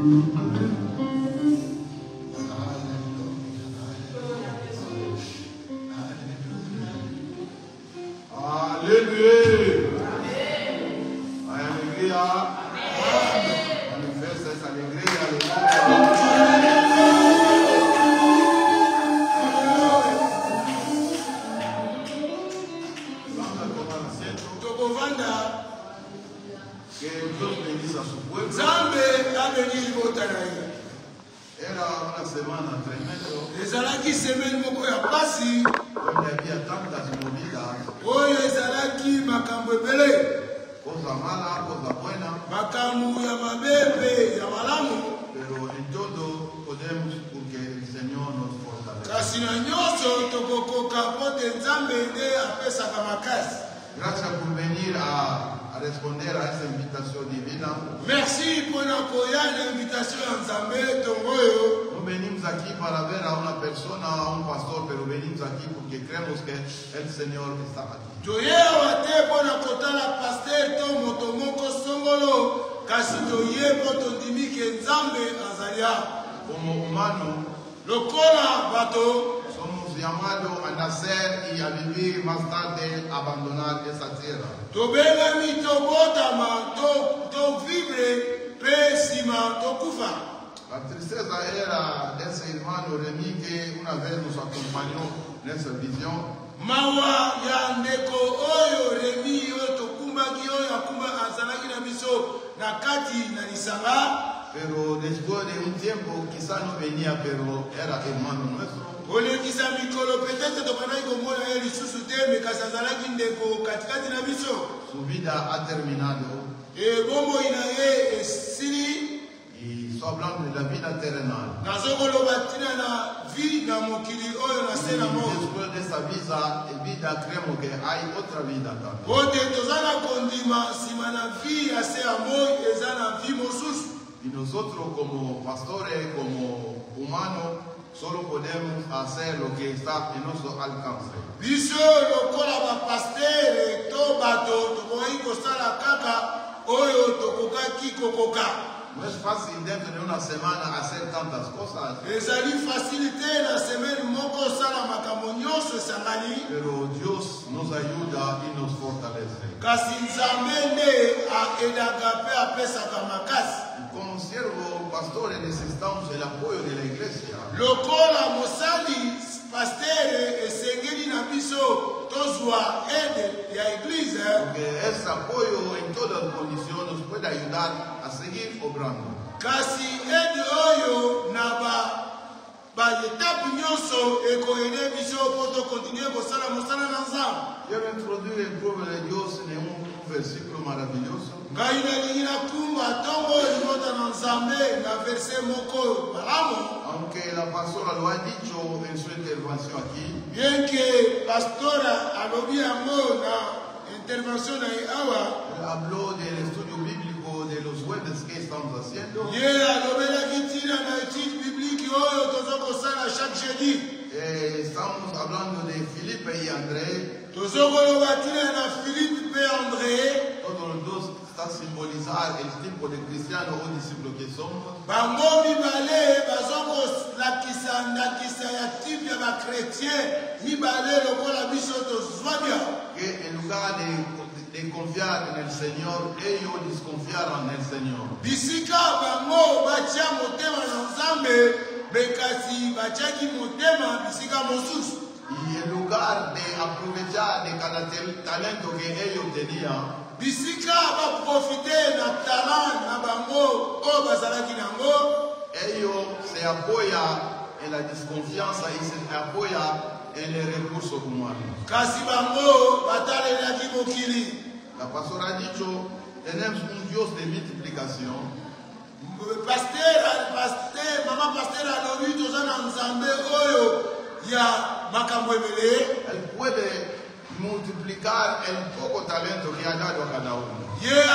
Gracias por venir a responder a esta invitación divina. Merci por apoyar la invitación a Nzambe Tongoyo. No venimos aquí para ver a una persona, a un pastor, pero venimos aquí porque creemos que el Señor está aquí. Toyewate por apotar a pastor Tomo Tomoko Songolo, kasi toye por tondimi que Nzambe azalia. Como humano, lokola bato, somos llamados a nacer y a vivir más tarde, abandonar esa tierra. Tobenga mi tobotama, to vivre, pesima, to kufa. La tristeza era de ese hermano Remy que una vez nos acompañó en esa visión. Mawa ya ndeko oyo Remy oyo tokumbaki oyo akumba azalaki na biso na kati na lisanga. Pero después de un tiempo, quizá no venía, pero era hermano nuestro. Su vida ha terminado. Y estoy hablando de la vida terrenal. Después de esa vida creemos que hay otra vida también. Y nosotros como pastores, como humanos, solo podemos hacer lo que está en nuestro alcance. No es fácil dentro de una semana hacer tantas cosas. Pero Dios nos ayuda y nos fortalece. Y como siervo, pastores, necesitamos el apoyo de la iglesia. Porque ese apoyo en todas las condiciones nos puede ayudar a seguir obrando. Quiero introducir el pueblo de Dios en un versículo maravilloso. Aunque la pastora lo ha dicho en su intervención aquí, bien que pastora intervención ahí él habló del estudio bíblico de los jueves que estamos haciendo. Estamos hablando de Felipe y André. Todos los dos están simbolizar el tipo de cristiano o discípulo que somos. Que en lugar de confiar en el Señor, ellos desconfiaron en el Señor. Y en lugar de aprovechar de cada talento que ellos tenían, ellos se apoyan en la desconfianza y se apoyan en el recurso humano. La pastora ha dicho, tenemos un Dios de multiplicación. Él puede multiplicar el poco talento que ha dado a cada uno.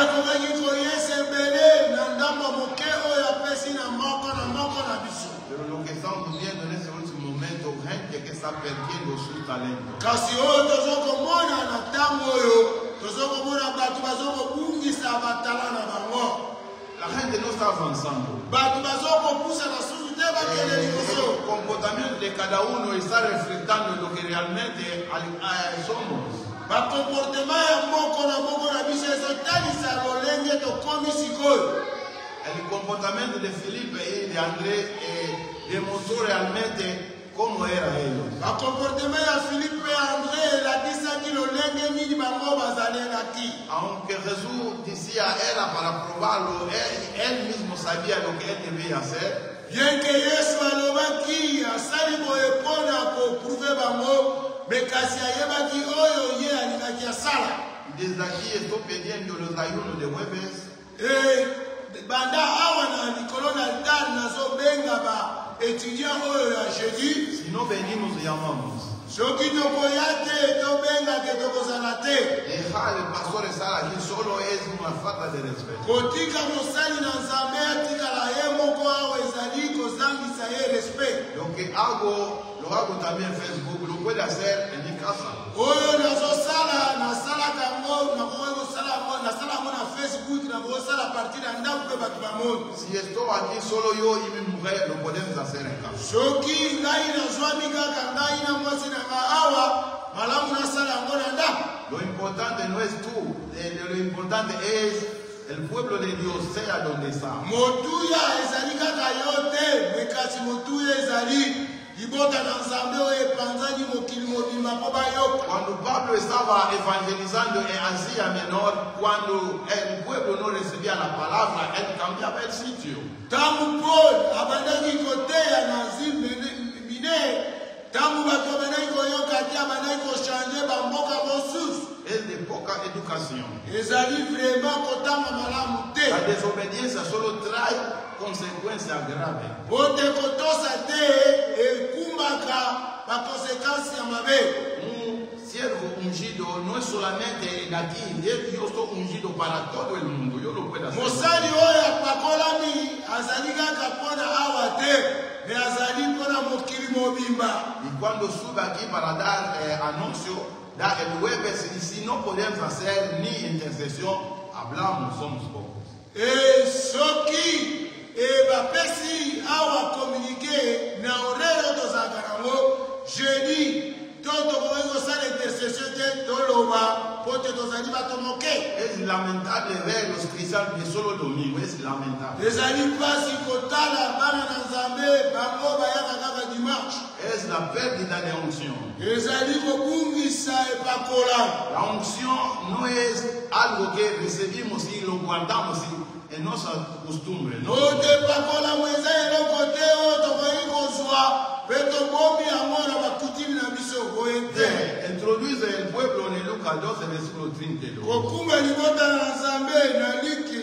Pero lo que estamos viendo en este último momento, gente que está perdiendo su talento. la gente no está avanzando. El comportamiento de cada uno está reflejando lo que realmente somos. El comportamiento de Felipe y de Andrés demostró realmente cómo eran ellos. Aunque Jesús decía era para probarlo, él mismo sabía lo que él debía hacer. Bien que Yesu alobaki asali boye pona ko prouver bango bekasi ayebaki oyo ye alingaki asala. Desde aquí estoy pidiendo los ayunos de jueves. Banda awa na likolo na altar nazo benga ba étudiant oyo ya jeudi. Si no venimos llamamos. Soki tokoyate to benga ke tokozala te. Dejar el pastor estar aquí solo es una falta de respeto. Kotika mosali na nzambe atikala ye moko awa ezali kozangisa ye respect. Lo que hago, lo hago también en Facebook, lo puede hacer en mi casa. Oyo nazo sala na sala kango na koyo sala mo na Facebook na koyo sala partir na ndako pe batu bamono. Si estoy aquí solo yo y mi mujer, lo podemos hacer en casa. Soki ngai na zwami kaka ngai na mwasi na awa malamu na sala ngo na ndako. Lo importante no es tú, lo importante es el pueblo de Dios, sea donde está. Motuya ezali kaka yote, mekasi motuya ezali ibota na nzambe oyo epanzani mokili mobimba mpo bayoka. Cuando Pablo estaba evangelizando en Asia Menor, cuando el pueblo no recibía la palabra, él cambiaba el sitio. Tangu Paul abandaki koteya na Mine, tangu bato abandaki koyoka te abandaki kochange bamboka mosusu. Es de poca educación. Ezali vraiment kotanga malamu te. La desobediencia solo trae consecuencias graves. Bote kotosa te ekumbaka ba conséquences ya mabe. Un siervo ungido no es solamente de aquí, yo estoy ungido para todo el mundo, yo lo puedo hacer. Mosali oyo apakolami azali kaka mpona awa te, me azali mpona mokili mobimba. Y cuando sube aquí para dar anuncio, da el jueves, y si no podemos hacer ni intercesión, hablamos, somos pocos. Soki bapesi awa communiqué na horaire tozalaka nango jeudi toto komengo sala intercession te toloba po te tozali bato moke. Es lamentable ver los cristianos de solo domingo, es lamentable. Ezali mpasi kotala bana na nzambe bango bayaka kaka dimanche. Es la pérdida de unción. Ezali kobungisa epakola. La unción no es algo que recibimos y lo guardamos en nuestra costumbre, ¿no? Epakola mweza eloko te oyo tokoki kozwa pe tobomi yango na bakutimi na biso boye te. Introduce el pueblo en Lucas 12, versículo 32. Kokumba libota na nzambe na Luc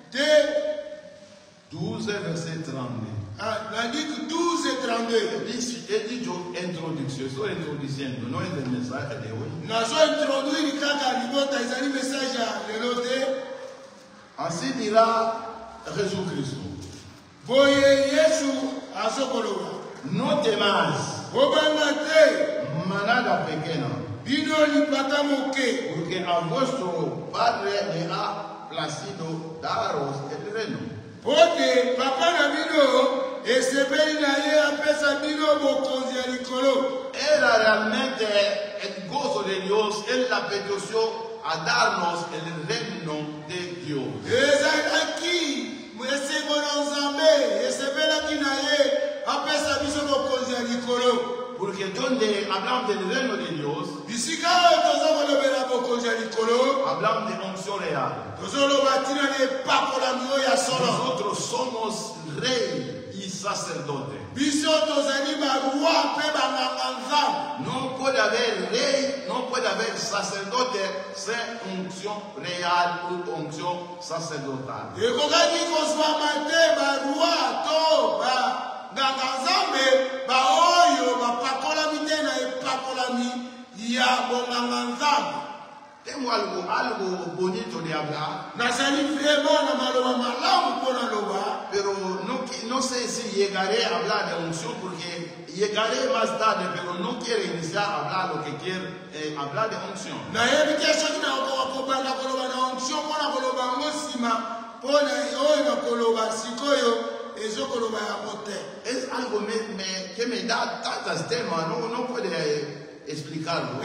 12, verset 32. Na Luc 12 et 32. He dicho introducción, estoy introduciendo, no es el mensaje de hoy. Nazo introduire kaka libota ezali message ya lelo te. Así dirá Jesucristo. Boye Yesu azokoloba. No temas, Obanga te. manada pequeña, Bino lipata moke. porque a vuestro Padre le ha placido daros el reino. Pote papa na bino esepeli na ye apesa bino bokonzi ya likolo. Era realmente el gozo de Dios, Él la petición a darnos el reino de Dios. Ezalaki esengo na nzambe esepelaki na ye apesa biso bokonzi ya likolo. Porque donde hablamos del reino de Dios, Bisika oyo toza kolobela bokonzi ya likolo hablamos de unción real. tozoloba ntina na epakolami oyo ya solo. Nosotros somos rey y sacerdote. Biso tozali baroi mpe banganga nzambe. No puede haber rey, no puede haber sacerdote sin unción real o unción sacerdotal. Ekokaki kozwama te baroi to banganga nzambe baoyo bapakolami te na epakolami ya bonganga nzambe. Tengo algo bonito de hablar, Nazali vraiment na maloba malamu mpona loba. pero no sé si llegaré a hablar de unción porque llegaré más tarde, pero no quiero iniciar a hablar lo que quiero hablar de unción. Nayebi te soki nakoka kobanda koloba na onction mpona koloba yango nsima Es algo que me da tantos temas, no puede explicarlo.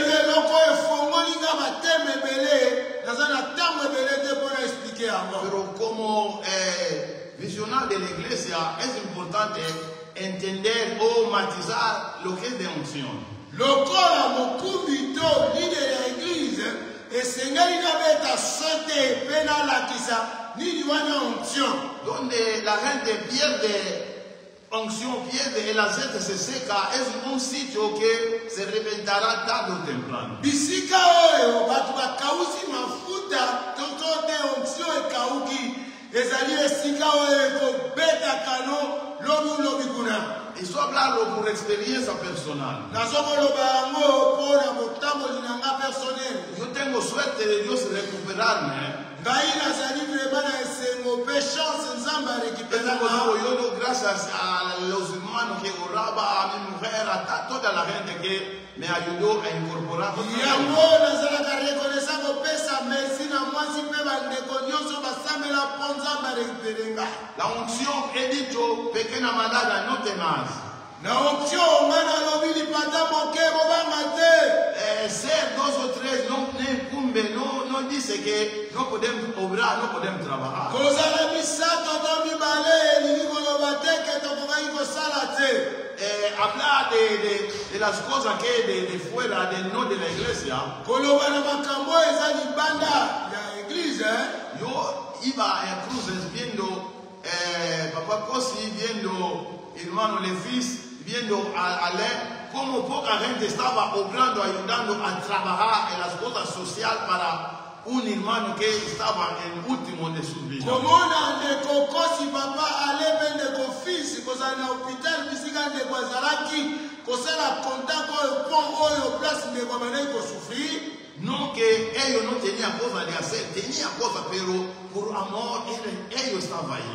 Pero como visionario de la iglesia es importante entender o matizar lo que es de unción. Donde la gente pierde unción, pierde, el aceite se seca, es un sitio que se reventará tarde o temprano. Eso hablarlo por experiencia personal. Yo tengo suerte de Dios recuperarme. Yo doy gracias a los hermanos que oraban, a mi mujer, a toda la gente que me ayudó a incorporar. La unción, he dicho, pequeña malada, no temas. Ser dos o tres no incumbe, no dice que no podemos obrar, no podemos trabajar. Hablar de las cosas que de fuera, no de la iglesia. Yo iba a cruces viendo Papá Cosi, viendo hermano Lefis, viendo a Alain, como poca gente estaba obrando, ayudando a trabajar en las cosas sociales para un hermano que estaba en el último de su vida. No que ellos no tenían cosas de hacer, tenían cosas, pero por amor ellos estaban ahí.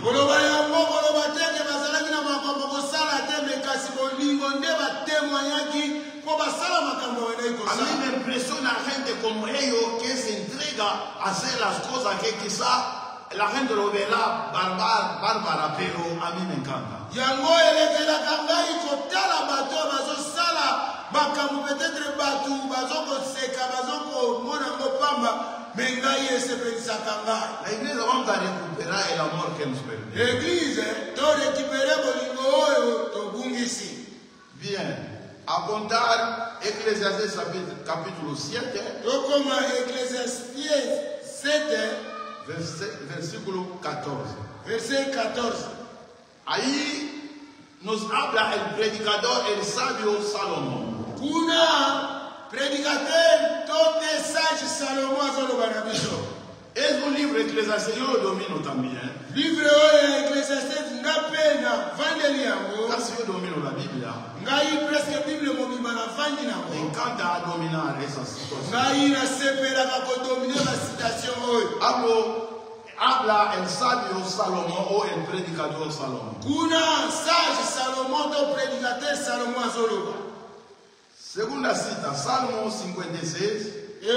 A mí me impresiona gente como ellos que se entrega a hacer las cosas que quizá la gente lo verá bárbara, pero a mí me encanta. La iglesia vamos a recuperar el amor que nos perdió. Bien, a contar Eclesiastés capítulo 7, versículo 14. Verset 14. Ahí nos habla el predicador, el sabio Salomón. Es un libro Eclesiastés, yo lo domino también. Casi yo domino la Biblia. Me encanta dominar esas situaciones. Habla el sabio Salomón o el predicador Salomón. Segunda cita, Salmo 56.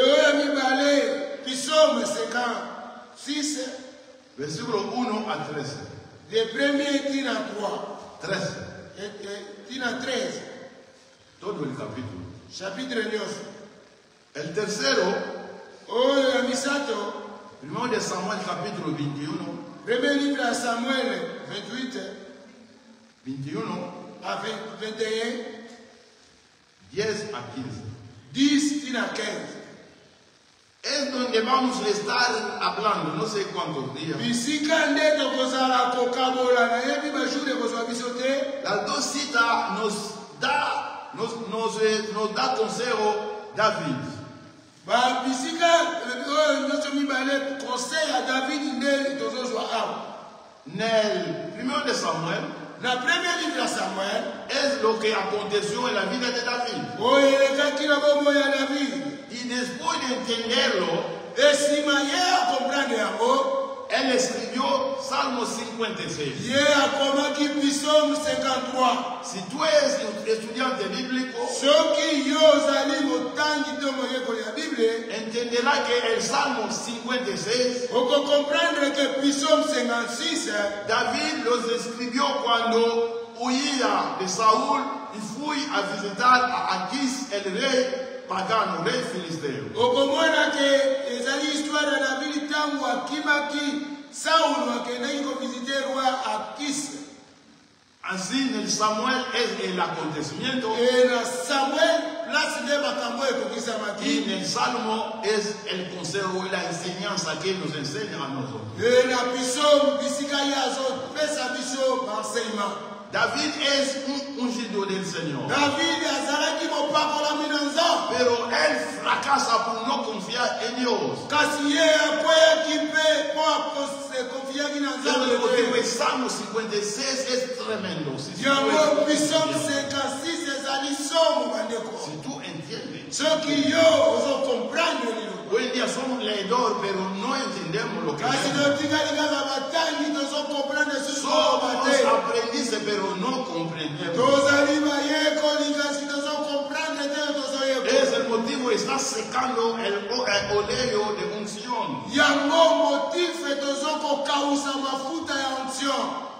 Versículo 1 a 13. De premier tina 3. 13. Todo el capítulo. Chapitre 9. El tercero. Primero de Samuel capítulo 21. Premier livre à Samuel 28. 21. À 21. 10 a 15. 10 tina 15. Es donde vamos a estar hablando, no sé cuántos días. Las dos citas nos da consejo David. Nel primero de Samuel, la première livre de Samuel, es lo que aconteció en la vida de David. Y después de entenderlo, él escribió Salmo 56. Ye akomaki Psaume 53. Si tú eres estudiante bíblico, Soki yo ozali motangi to moyekoli ya Bible, entenderá que el Salmo 56, oko comprendre que Psaume 56, David los escribió cuando huía de Saúl y fue a visitar a Aquis, el rey pagano, rey filisteo. okomona ke ezali histoire ya David tango akimaki Saul wakendaki kovisite roi Akis. Así en el Samuel es el acontecimiento Et na Samuel, place de makambo y ekokisamaki. en el Salmo es el consejo y la enseñanza que nos enseña a nosotros. Et na Psaume bisika ye azopesa biso enseignement. David es un ungido del Señor, David azalaki mopakolami na Nzambe, pero él fracasa por no confiar en Dios. kasi ye akweyaki mpe mpo akonfiaki na Nzambe El motivo te. del Salmo 56 es tremendo. Si tú Yango entiendes, Psaume 56 ezali somo bandeko. si tú entiendes. Soki yo ozokomprendre lilo. Hoy en día somos leedores, pero no entendemos lo que Kasi leemos. totikali kaka batangi tozokomprendre susu Somos bate. aprendices, pero no comprendemos. Tozali bayekoli kasi tozokomprendre te tozoyekola. Es el motivo, está secando el oleo de unción. Yango motife tozokokausa mafuta ya onction.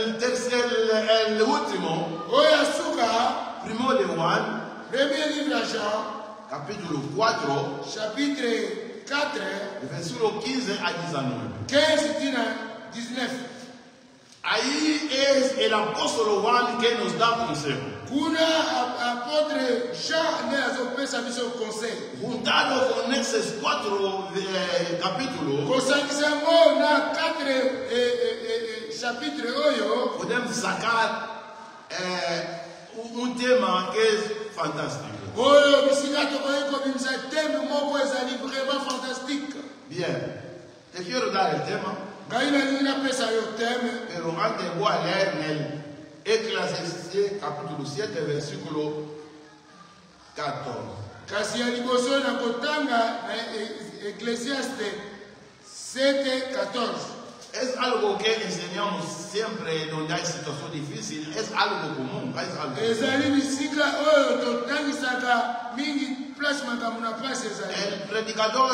El último, Oyo suka, primo de Juan, premier livre à Jean, capítulo 4, chapitre 4, versículo 15 a 19. 15 tina 19. Ahí es el apóstol Juan que nos da consejo. Kuna apôtre Jean nde azopesa biso conseil. Juntado con esos 4 capítulos, Kosangisa yango na 4 chapitre oyo, podemos sacar un tema que es fantástico. oyo bisika tokoki kobimisa teme moko ezali vraiment fantastique. Bien, te quiero dar el tema, Ngai nalingi napesa yo teme, pero antes voy a leer en el Eclesiastés capítulo 7, versículo 14. kasi ya liboso na kotanga na Ecclésiaste 7:14. Es algo que enseñamos siempre donde hay situación difícil, es algo común, es algo común. ezali bisika oyo totangisaka mingi place makambo na place ezali. El predicador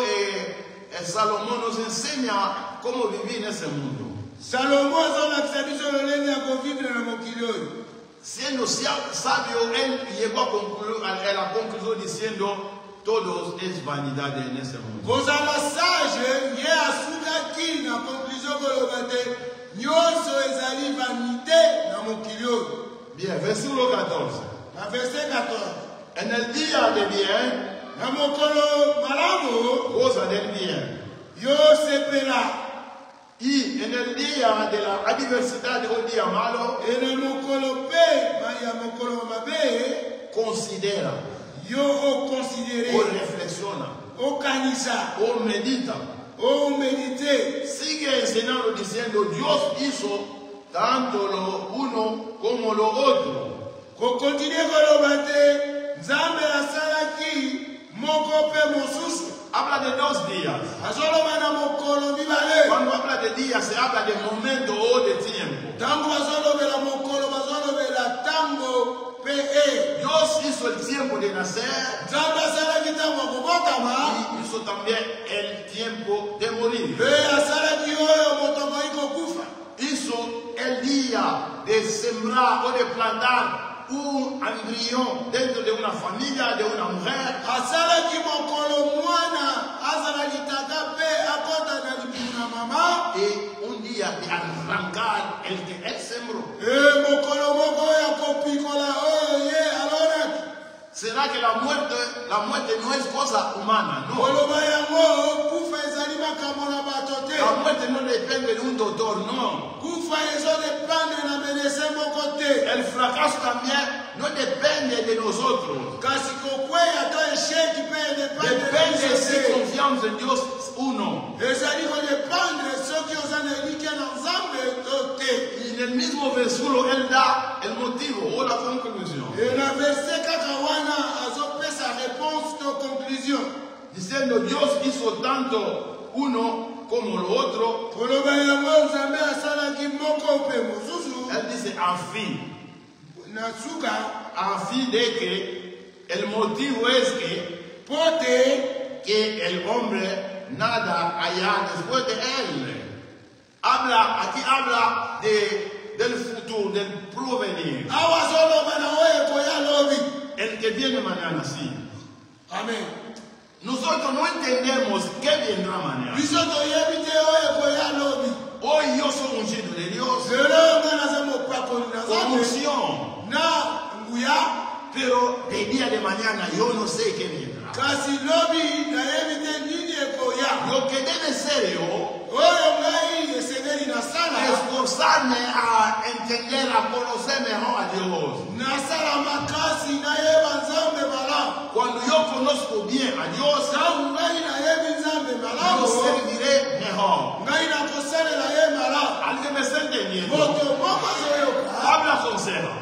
el Salomón nos enseña cómo vivir en ese mundo. Salomo azolakisa biso lolenge ya kovivre na mokili oyo. Siendo sabio, él llegó a la conclusión diciendo, todos es vanidad en ese mundo. kozala sage ye asukaki na conclusion koloba te nyonso ezali vanité na mokili oyo. Bien, versículo 14. Na verset 14, En el día de bien, na mokolo malamu goza del bien. yo sepela, Y en el día de la adversidad de un día malo, e na mokolo mpe ya mokolo mabe considera, yo o okonsidere, reflexiona, okanisa, o medita. omedite. Sigue enseñando diciendo, Dios hizo tanto lo uno como lo otro. kokontinue koloba te nzambe asalaki moko mpe mosusu. Habla de 2 días. azoloba na mokolo mibale. Cuando habla de días, se habla de momento o de tiempo. Tango bazolobela mokolo bazolobela tango mpe e. Dios hizo el tiempo de nacer nzambe asalaki tango ya kobotama y hizo también el tiempo de morir. mpe asalaki oyo moto akoki kokufa. Hizo el día de sembrar o de plantar un embrión dentro de una familia, de una mujer. asalaki mokolo mwana azala litaka mpe akota na libumu na mama. Y un día de arrancar el que él sembró. e mokolo moko oyo akopikola oyo ye alonaki. ¿Será que la muerte no es cosa humana? No. koloba yango kufa ezali makambo na bato te. La muerte no depende de un doctor, no. kufa ezodependre na medecin moko te. El fracaso también no depende de nosotros. kasi kokweya to esheki mpe Depende si edependre confiamos en Dios uno. ezali kodependre soki oza na elikya na nzambe to te. Y en el mismo versículo él da el motivo o la conclusión. e na verse kaka wana azopesa réponse to conclusion. Diciendo Dios hizo tanto uno como lo otro. koloba yango nzambe asalaki moko mpe mosusu Elle dit c'est en fin. na suka En fin de que el motivo es que el hombre nada allá después de él. Aquí habla del futuro, del porvenir. awazoloba na oyo ekoya lobi. El que viene mañana, sí. Amen. Nosotros no entendemos qué vendrá mañana. biso toyebi te oyo ekoya lobi. Hoy yo soy ungido de Dios. lelo nga naza mopakoli na Con nzambe unción. na nguya. Pero el día de mañana yo no sé qué vendrá. kasi lobi nayebi te nini ekoya. Lo que debe ser yo oyo ngai esengeli nasala esforzarme a entender, a conocer mejor a Dios. nasala makasi nayeba nzambe malamu. Cuando yo conozco bien a Dios, ntango ngai nayebi nzambe malamu yo serviré mejor. ngai nakosalela ye malamu. ¿Alguien me está entendiendo? moto moko azoyoka Pablo aconseja.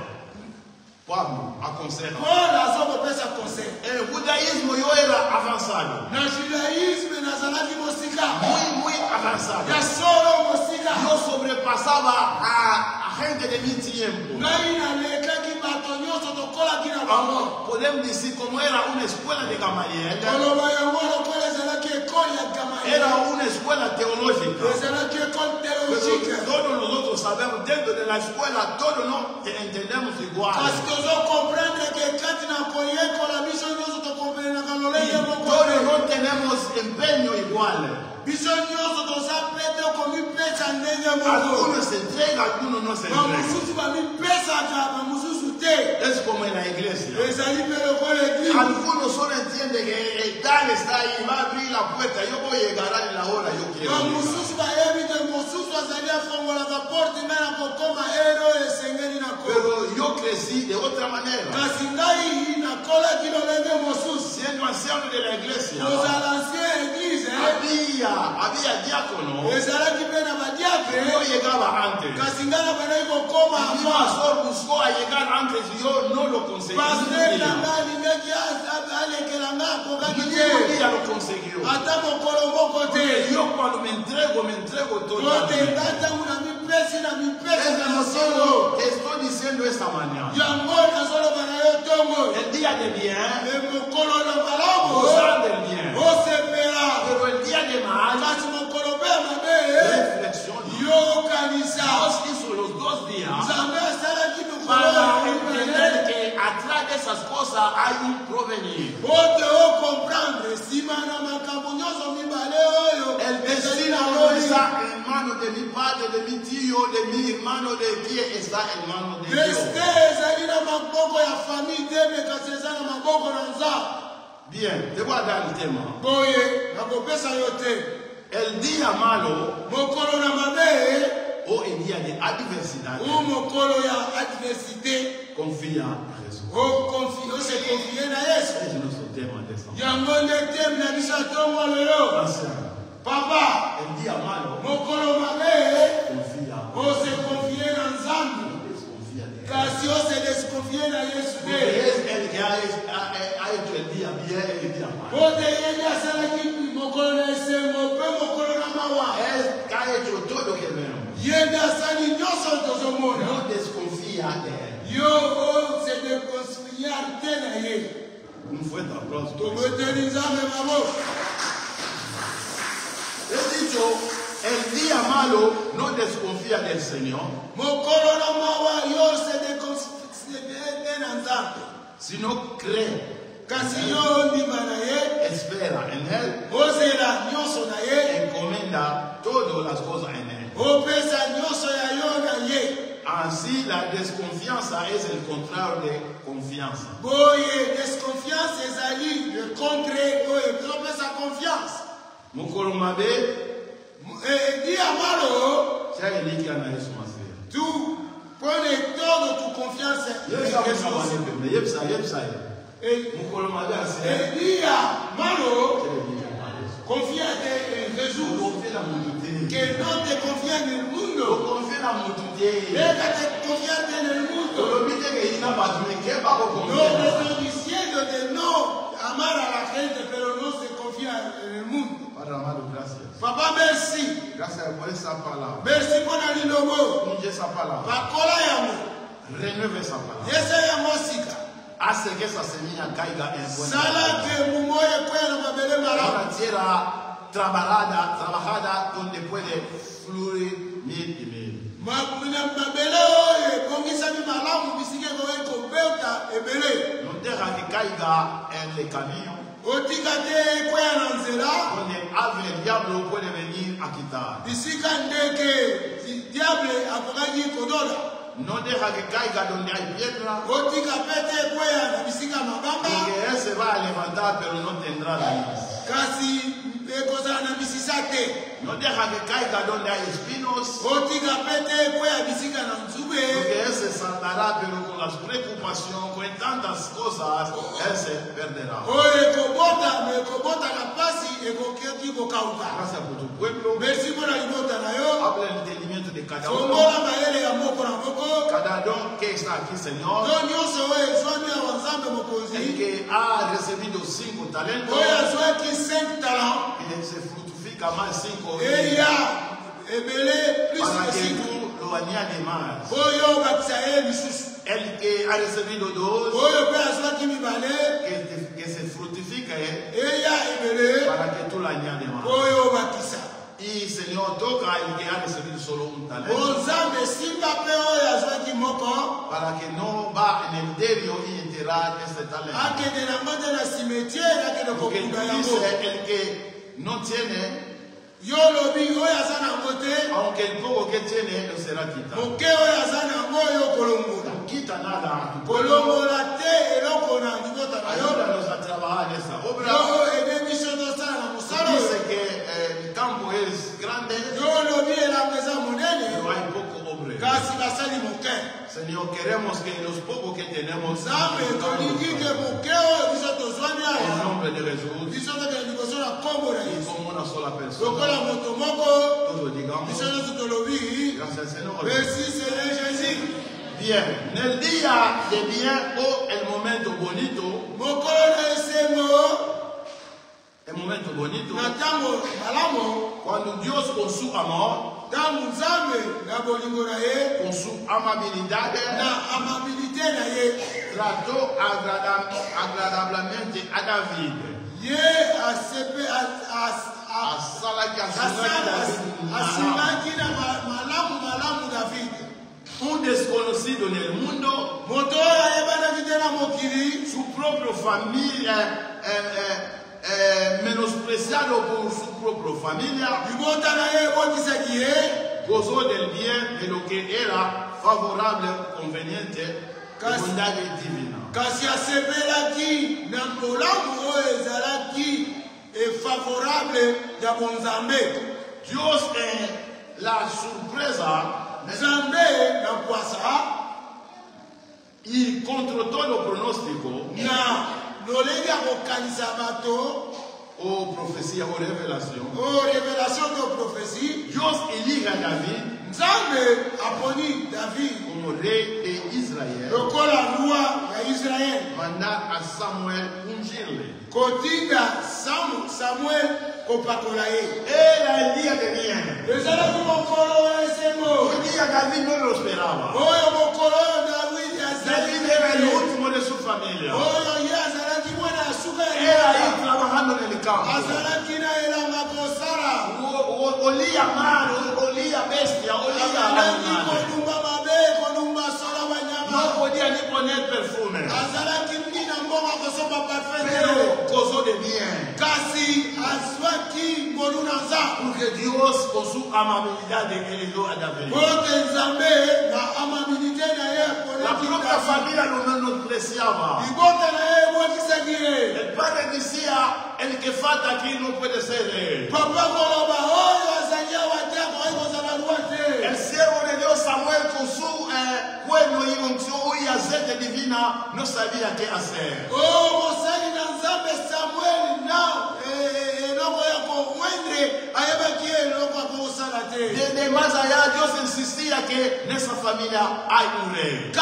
Pablo aconseja. paul azokopesa conseil. En el judaísmo yo era avanzado. na judaisme nazalaki mosika Muy avanzado. ya solo mosika. Yo sobrepasaba a gente de mi tiempo. ngai nalekaki bato nyonso tokolaki na bango. Podemos decir como era una escuela de Gamaliel. koloba yango lokola ezalaki ekole ya Gamaliel. Era una escuela teológica. ezalaki ekole Pero teologike. todos nosotros sabemos, dentro de la escuela, todos no entendemos igual. kasi tozokomprendre ke kati na koyekola biso nyonso tokomprenaka Y lolenge moko todos te. no tenemos empeño igual. biso nyonso toza pete komipesa ndenge moko. Algunos se entregan, algunos no se entregan. bamosusu bamipesaka bamosusu te. Es como en la iglesia. ezali mpe lokola eglise. Algunos solo entienden que el tal está ahí, va a abrir la puerta, yo voy a llegar a la hora, yo quiero llegar. bamosusu bayebi te mosusu azali afongolaka porte ngai nakokoma ero esengeli na ko. Pero yo crecí de otra manera. kasi ngai nakolaki lolenge mosusu. Siendo anciano de la iglesia, kozala ancien eglise había diácono. ezalaki mpe na badiakre. Yo llegaba antes. kasi ngai nabanaki kokoma Mi ama. pastor buscó a llegar antes y yo no lo conseguí. paster na Ningún ngai alingaki alekela ngai akokaki te. día lo consiguió. ata mokolo moko te. Yo cuando me entrego totalmente. totenga ntango na mipesi na mipesi Es na el mosolo. motivo que estoy diciendo esta mañana. yango nazoloba na yo ntongo. El día de bien, mokolo na malamu gozar del bien. osepela. Pero el día de mal, kasi mokolo mpe ya mabe reflexión. yokanisa. Dios hizo los 2 días nzambe asalaki mikolo para ya entender mibale. que atrás de esas cosas hay un porvenir. ote okomprendre nsima na makambo nyonso mibale oyo El ezali destino na no loli. está en manos de mi padre, de mi tío, de mi hermano, de quién está en manos de Dios. deste ezali na maboko ya famille te me kasi eza na maboko na nzambe. Bien, te voy a dar el tema. boye nakopesa yo te. El día malo mokolo na mabe o el día de adversidad, o mokolo ya adversité confía en Jesús. ose konfie na yesu. Es nuestro tema de esta mañana. yango nde teme na biso ntongo lelo. Anciano, papa el día malo, mokolo mabe confía. ose konfie na nzambe Desconfía de él. kasi ose deskonfie na yesu Porque te. es el que ha hecho el día bien y el día malo. ote yeli asalaki mokolo na esengo mpe mokolo na mawa. Es que ha hecho todo lo que vemos. ye nde asali nyonso tozomona. No desconfía de él. yo ose dekonfiliar te na ye. Un fuerte aplauso. tobeteli nzambe maboko. He dicho, el día malo no desconfía del Señor, mokolo na mawa yo ose dekonfiliar te na nzambe. sino cree, kasi yo ndima na ye. espera en Él, ozela nyonso na ye. encomienda todas las cosas en Él. opesa nyonso ya yo na ye. Así la desconfianza es el contrario de confianza. boye desconfiance ezali le contre oyo ezopesa confiance. Mokolo mabe, dia malo chaeliki na Yesu Masiya. tu pone todo tu confiance en Yebisa Jesús. mukabane, yebisa. Mokolo mabe asiye. dia malo Chaeliki na Yesu. confia en Jesús. Confie na mutu te. que no te confía en el mundo. Confie na mutu te. Deja de confiar en el mundo. Tolobite ke ina batu me ke ba ko No confie. te estoy diciendo de no amar a la gente, pero no se confía en el mundo. Padre amado, gracias. Papa, merci. Grâce à sa parole. Merci pour la lilogo. Nous sa parole. Pakola yango. Rénover sa parole. Yesa yango sika. À ce que ça se mine à Kaiga et bon. Sala que mumoye kwela mabele mara. La tierra trabajada donde puede fluir mil y mil. Mabele oye kongisa mi malamu bisike ko belta ebele. No deja que caiga en el camino. Otikate kwela nzela. Donde el diablo puede venir a quitar. Bisika ndeke diable akokaji kodola. No deja que caiga donde hay piedra. Porque él se va a levantar, pero no tendrá raíz. No deja que caiga donde hay espinos. Porque él se saltará, pero con las preocupaciones, con tantas cosas, él se perderá. Gracias por tu pueblo. Habla el entendimiento de cada uno. Cada don que está aquí, Señor, el que ha recibido 5 talentos, y se fructifica más 5, para que tú lo añades más. El que ha recibido 2, que se fructifique, para que tú lo añades más. Y Señor, toca el que ha recibido solo un talento, para que no va en el derio y enterrar este talento. Porque tú dices, el que no tiene, aunque el poco que tiene, no será quitado. No quita nada a tu pueblo. Ayúdanos a trabajar en esta obra. Dice que el campo es grande, pero hay poco hombre. Señor, queremos que los pocos que tenemos, en nombre de Jesús, y como una sola persona, todos digamos, gracias Señor. Bien, en el día de bien o el momento bonito, cuando Dios con su amor, con su amabilidad, trató agradablemente a David. Un desconocido en el mundo, su propia familia, menospreciado por su propia familia, gozó del bien de lo que era favorable, conveniente, bondad divina. Dios en la sorpresa y contra todo pronóstico o profecía o revelación, Dios elige a David como rey de Israel, manda a Samuel ungirle. Era el día de bien. Hoy día David no lo esperaba. David era el último de su familia. Era ahí trabajando en el campo. Olía mal, olía bestia, olía animal. No podía ni poner perfume. Pero gozó de bien. Porque Dios con su amabilidad eligió a David. La propia familia lo menospreciaba. El padre decía, el que falta aquí no puede ser él. El siervo de Dios Samuel con su cuerno y unción y aceite divina no sabía qué hacer. Desde más allá Dios insistía que en esa familia hay un rey.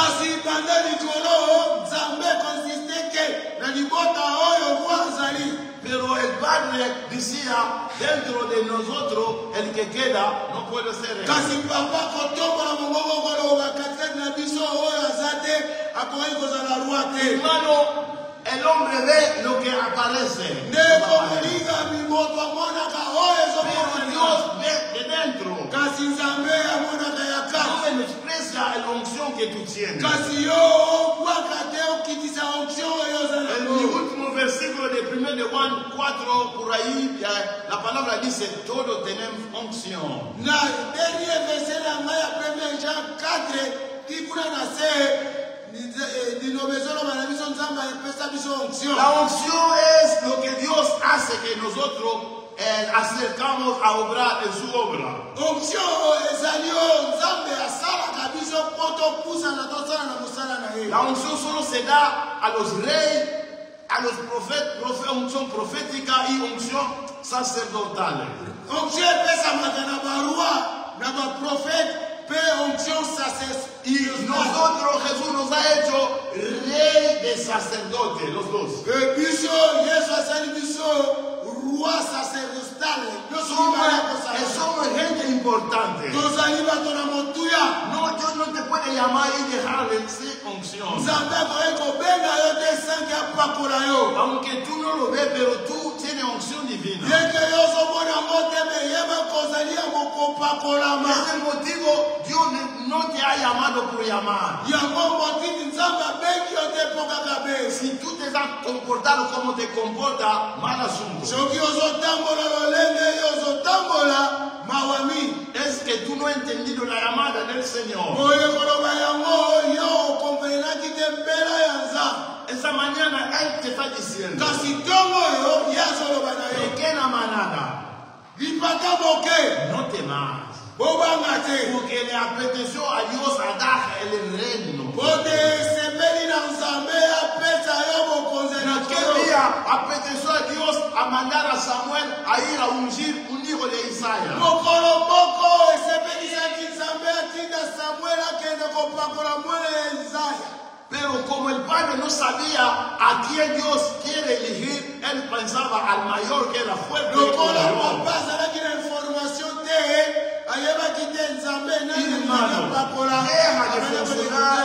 Pero el Padre decía, dentro de nosotros, el que queda no puede ser él. kasi papa kotombola mongongo koloba katikati na biso oyo aza te akoki kozala roi te. Hermano, el hombre ve lo que aparece. Ndeko molingami moto amonaka oyo Pero Dios ezomonana ve de dentro. kasi nzambe amonaka ya No kati. menosprecia la unción que tú tienes. kasi yo okwaka te okitisa onction oyo oza En nango. mi último versículo de 1 de Juan 4, por ahí, la palabra dice, todos tenemos unción. Na dernier verset na ngai ya 1 Jean 4 tikuna na se dinobezoloba na biso nzambe epesa biso onction. La unción es lo que Dios hace que nosotros acercamos a obrar en su obra. onction ezali oyo nzambe asalaka biso mpo topusana tosala na mosala na ye. La unción solo se da a los reyes, a los profetas, unción profética y unción sacerdotal. onction epesamaka na baroi na baprofete mpe onction Y nosotros, Jesús nos ha hecho rey de sacerdote, los dos. biso yesu asali biso roi sacerdotal nyonso mibale akosala. Somos gente importante. tozali bato na motuya. No, Dios no te puede llamar y dejarle sin unción. nzambe akoki kobenga yo te sanki apakola yo. Aunque tú no lo ves, pero tú tienes unción divina. yeke yo ozomona yango te me yeba kozali yango kopakolama. Es el motivo Dios no te ha llamado por llamar. yango motivi nzambe abengi yo te mpo kaka be. Si tú te has comportado como te comporta, mal asunto. soki ozotambola lolenge yo ozotambola mawami. Es que tú no has entendido la llamada del Señor. oye koloba yango yo okompelenaki te mbela ya nzambe. Esa mañana Él te está diciendo, kasi ntongo oyo ye azoloba na yo. pequeña manada, lipata moke no temas, bobanga te. porque le apeteció a Dios a dar el reino. po te esepeli na nzambe apesa yo bokonzi En na aquel kolo. día apeteció a Dios a mandar a Samuel a ir a ungir un hijo de Isaías. mokolo moko esepelisaki nzambe atinda samuel akende kopakola mwana ya Isaya. Pero como el padre no sabía a quién Dios quiere elegir, él pensaba al mayor que era fuerte. lokola papa azalaki na information te ayebaki te nzambe nani Hermano, apakola deja de funcionar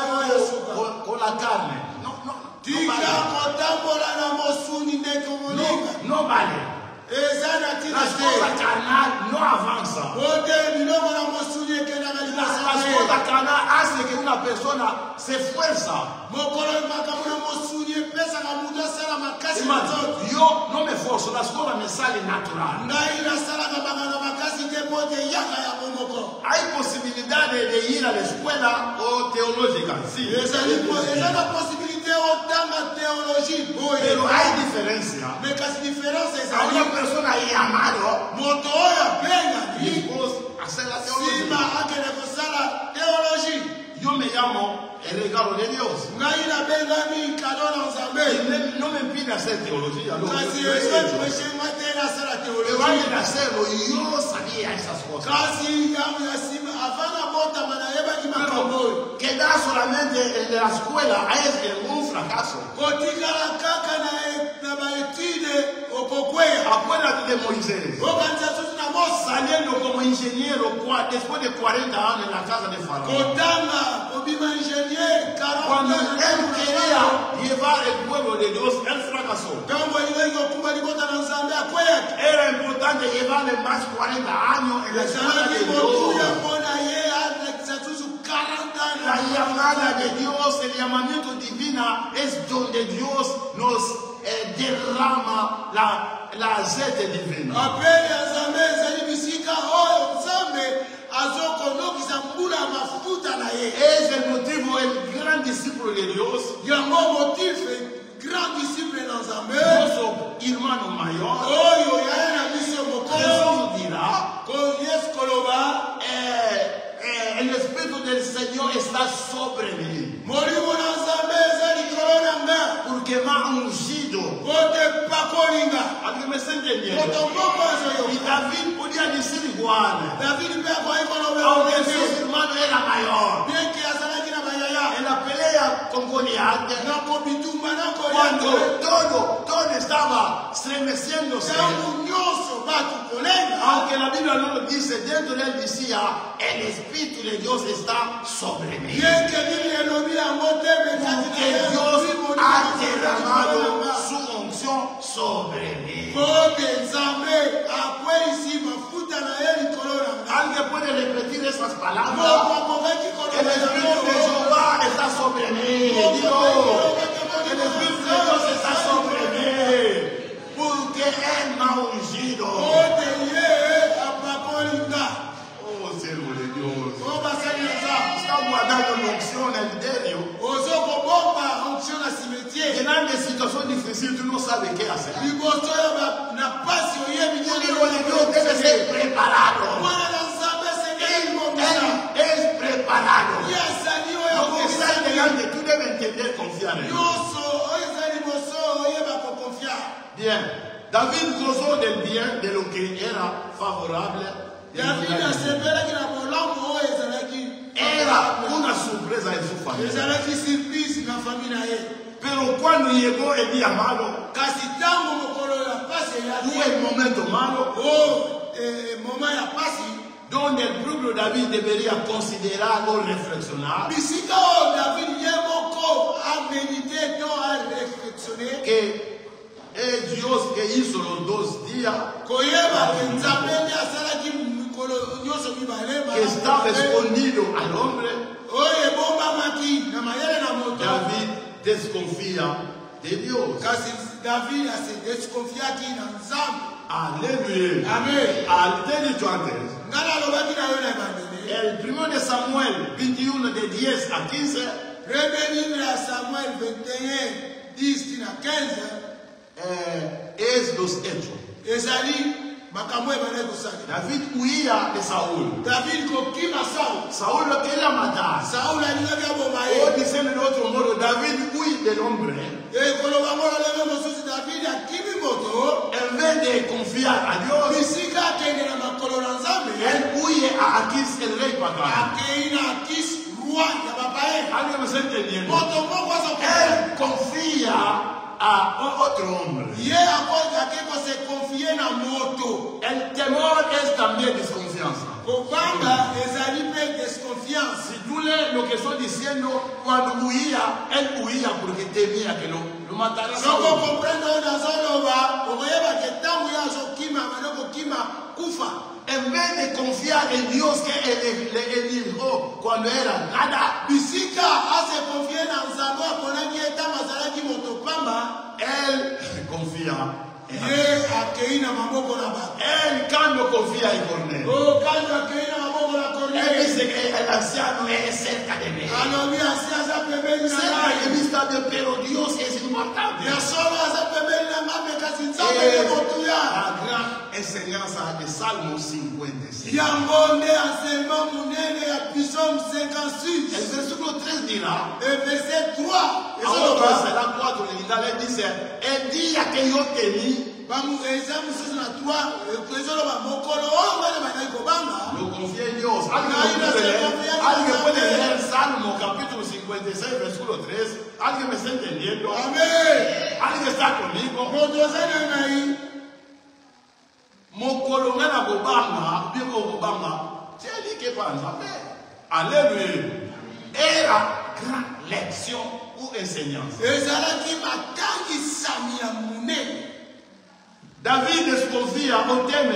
con la carne. No tika vale. kotambola na mosuni ndeko molinga No vale. eza na tina Las te. cosas carnal no avanzan. ote biloko na mosuni ekendaka Las liboso te. cosas carnal hacen que una persona se esfuerza. mokolo makambo na mosuni epesaka moto asala makasi na Hermano, nzoto. yo no me esfuerzo, las cosas me salen natural. ngai nasalaka bakanga makasi te mpo te yaka yango moko. Hay posibilidad de ir a la escuela o teológica, sí. eza na posibilité otanga théologie boye. Pero hay diferencia. mais kasi différence A ezali una persona llamado moto oyo abengani después hacer la nsima teología. akende kosala théologie. Yo me llamo el regalo de Dios. ngai nabengami kado na Y nzambe. no me pide hacer teología. kasi Yo he hecho. ezopeshenga te nasala Pero théologie. antes de hacerlo, yo sabía esas cosas. kasi yango ya nsima avant nabotama nayebaki makambo oyo. Pero quedar solamente en la escuela es un fracaso. kotikala kaka na baetude okokweya. Acuérdate de Moisés. okanisa susu na mosa Saliendo como ingeniero después de 40 años en la casa de Faraón. kotanga kobima ingénieur Cuando 40 él quería llevar el pueblo de Dios, él fracasó. ntango elingi kokumba libota na nzambe akweyaki. Era importante llevarle más 40 años en la escuela de ezalaki motuya Dios. mpona ye alekisa susu 40 La llamada de Dios, el llamamiento divino es donde Dios nos derrama la aceite divino. apeli ya nzambe ezali bisika oyo nzambe azokonokisa mbula ya mafuta na ye. Es el motivo, el gran discípulo de Dios, yango motife grand disciple na nzambe nuestro hermano mayor, oyo yaya na biso mokolo Jesús dirá, yesu koloba el Espíritu del Señor está sobre mí, molimo na nzambe eza likolo na nga porque me ha ungido. po te pakolinga. ¿Alguien me está entendiendo? moto moko Y azoyoka. David podía decir igual, david mpe akoki kolobela aunque okende su hermano era mayor. bien ke azalaki na bayaya En la pelea con Goliat, na kobitumba na cuando koliando todo estaba estremeciéndose, Tangu nyonso batu kolenga. aunque la Biblia no lo dice, dentro de él decía, el Espíritu de Dios está sobre mí. Yeke Biblia elobi yango te bekati na Que ye. Dios Biblia ha elobi derramado yango. su unción sobre mí. Kote Nzambe akwelisi mafuta na ye likolo na nga. Alguien puede repetir esas palabras. Moko akoki koloba El Espíritu de Jehová está sobre mí. Digo, el Espíritu de Dios está sobre mí. Porque Él me ha ungido. Kote ye apakoli nga. Oh, siervo de Dios. O basali na Nzambe. Está guardando la unción en serio. Ozokobomba onction na En cimetière. des situations difficiles, tú no sabes qué hacer. Liboso ya na pasi oyebi Un nyonso hijo de Dios debe ser preparado. mwana na Nzambe esengeli Él kobisa. es preparado. Ye azali oyo Lo que está akobisaki. delante, tú debes entender, confiar en él. Nyonso oyo eza liboso oyeba kokonfia. Bien, David gozó del bien de lo que era favorable. David asepelaki na bolamu oyo ezalaki Era una sorpresa en su familia. ezalaki surprise na fami na ye. Pero cuando llegó el día malo, Kasi ntango mokolo ya pasi tuvo eyaki el momento malo, moma ya pasi donde el propio David debería considerar o reflexionar bisika oyo David ye moko amedite to areflexione que es Dios que hizo los 2 días, koyeba ke Nzambe nde asalaki mikolo nyonso mibale que estaba escondido al hombre. oyo ebombamaki na mayele na moto. David desconfía de Dios. Kasi David ase desconfiaki na Nzambe. Alléluia. Amen. Al dicho antes, Ngana alobaki na yo na ebandeli. el 1 de Samuel 21 de 10 a 15 Premier livre ya Samuel 21, 10 na 15 es los hechos. ezali makambo ebale kosali. David huía de Saúl. David kokima Saul. Saúl lo quería matar. Saul alingaki aboma O ye. dicen en otro modo, David huye del hombre. Koloba ngolo lelo mosusu David akimi moto. En vez de confiar a Dios, Bisika akende na makolo na Nzambe. él huye a Aquis, el rey pagano. Akei na Akis roi ya babaye. ¿Alguien me está entendiendo? Moto moko aza Él confía a otro hombre. ye akeko se confie na moto. El temor es también desconfianza. Kobanga ezali pe desconfiance. Si tú lees lo que estoy diciendo, cuando huía, él huía porque temía que lo matara. Soko Saúl. comprendo nazoloba okoyeba ke ntango ye azokima manoko kima kufa. En vez de confiar en Dios que le eligió cuando era nada, Bisika ase confie na Nzambe aponaki ye ntango azalaki moto pamba. él confía en Dios. Ye akei na maboko na bato. Él cuando confía en Cornelio. Okando akei na maboko na Él Cornelio. dice que el anciano es cerca de mí. Alobi asi aza pembeni na Cerca de ngai. mí está bien, pero Dios es inmortal. Ya solo aza pembeni na ngai me kasi Nzambe ye motuya. La gran enseñanza de Salmo 56. Yango nde enseignement munene ya Psaume 56. El versículo 3 dirá, Et verset 3. ahora será 4, le dice, el día que yo temí, Eza mosusu na 3 ezoloba mokolo oyo ngane bandaki kobanga. lo confié en Dios. Alguien puede leer Salmo capítulo 56, versículo 3. ¿Alguien me está entendiendo? Amen. ¿Alguien está conmigo? Moto ozali ngai. Mokolo ngana kobanga, biko kobanga, tieni ke panza. Alléluia. Era gran lección ou enseñanza. Ezalaki matangisami ya munene. David desconfía o teme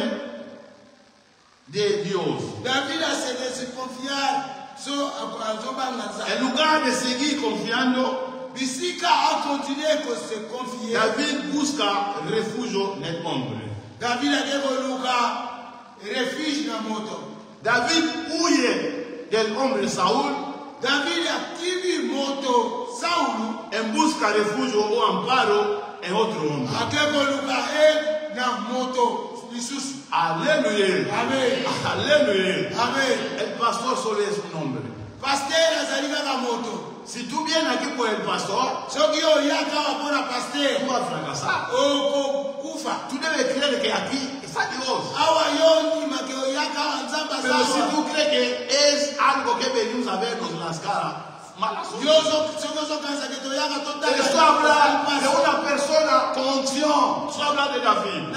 de Dios. David ase desconfiar so azobanga Nzambe. En lugar de seguir confiando, Bisika akontinue kose confier. David busca refugio en el hombre. David ake koluka refuge na moto. David huye del hombre Saúl David akimi moto Saulu. en busca refugio o amparo en otro hombre. Ake koluka na moto lisusu. Aleluya. Amen. Aleluya. Amen. El pastor solo es un hombre. Pasteur azali kaka moto. Si tú vienes aquí por el pastor, Soki oyaka wapona pasteur. tú vas a fracasar. Okokufa. Tú debes creer que aquí está Dios. Awa yo ndimake oyaka wa Nzambe Pero si azawa. tú crees que es algo que venimos a vernos las caras, Yo soy casa que te haga total. Esto habla de una persona con unción. Esto habla de David.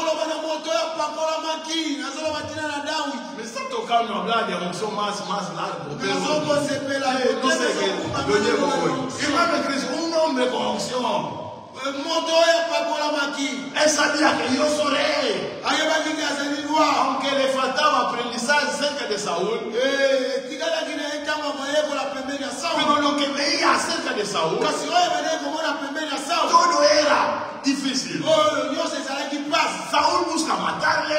Me está tocando hablar de unción más largo. Pero no sé qué lo llevo hoy. Hermano de Cristo, un hombre con unción. Él sabía que yo soy rey. Aunque le faltaba aprendizaje acerca de Saúl. Pero lo que veía acerca de Saúl, todo era difícil. Saúl busca matarle.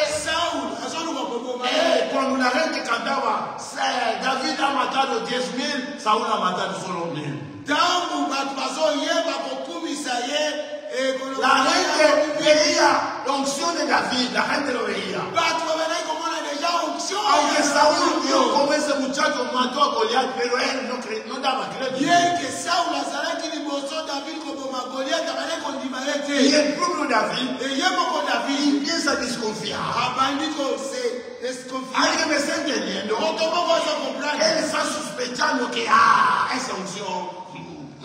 Cuando la gente cantaba, David ha matado 10,000, Saúl ha matado solo 1,000. La gente veía la unción de David, la gente lo veía. Aunque Saúl vio como ese muchacho mató a Goliat, pero él no daba crédito. Y el propio David empieza a desconfiar. ¿Alguien me está entendiendo? Él está sospechando que esa unción lo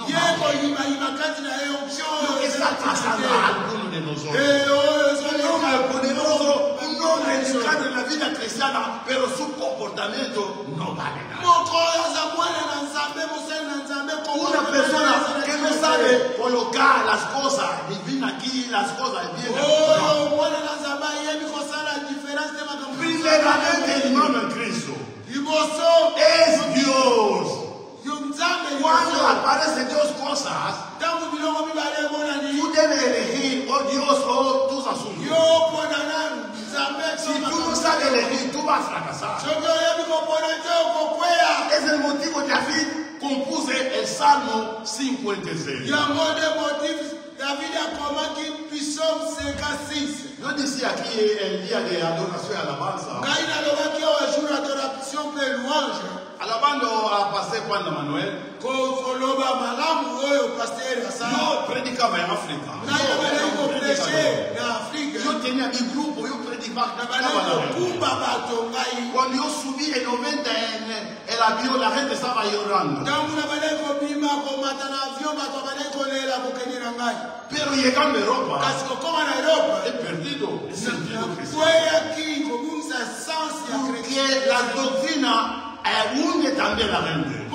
que está pasando a alguno de nosotros. Un hombre poderoso, un hombre educado en la vida cristiana, pero su comportamiento no vale nada. Una persona que no sabe colocar las cosas divinas aquí, las cosas divinas. Primeramente, hermano en Cristo, es Dios. Cuando aparecen dos cosas, tú debes elegir o Dios o tus asuntos. Si tú no sabes elegir, tú vas a fracasar. Es el motivo que David compuso el Salmo 56. Yo decía aquí el día de adoración y alabanza. Alabando a Pastor Juan Manuel. Yo predicaba en África. Yo tenía mi grupo, yo predicaba. Cuando yo subí en 90 en el avión, la gente estaba llorando. Pero llegando a Europa, he perdido el sentido cristiano. Porque la doctrina hunde también la gente.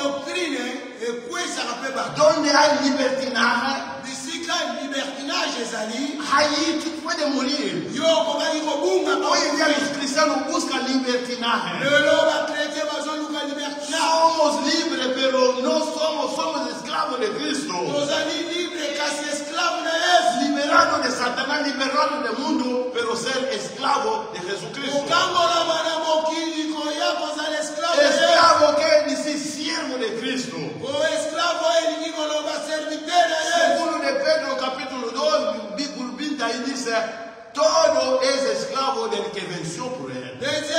Donde hay libertinaje, ahí tú puedes morir. Hoy en día los cristianos buscan libertinaje. Somos libres, pero no somos esclavos de Cristo. Liberados de Satanás, liberados del mundo, pero ser esclavo de Jesucristo. Esclavo que dice siervo de Cristo. Segundo de Pedro capítulo 2, versículo 20, ahí dice, todo es esclavo del que venció por él.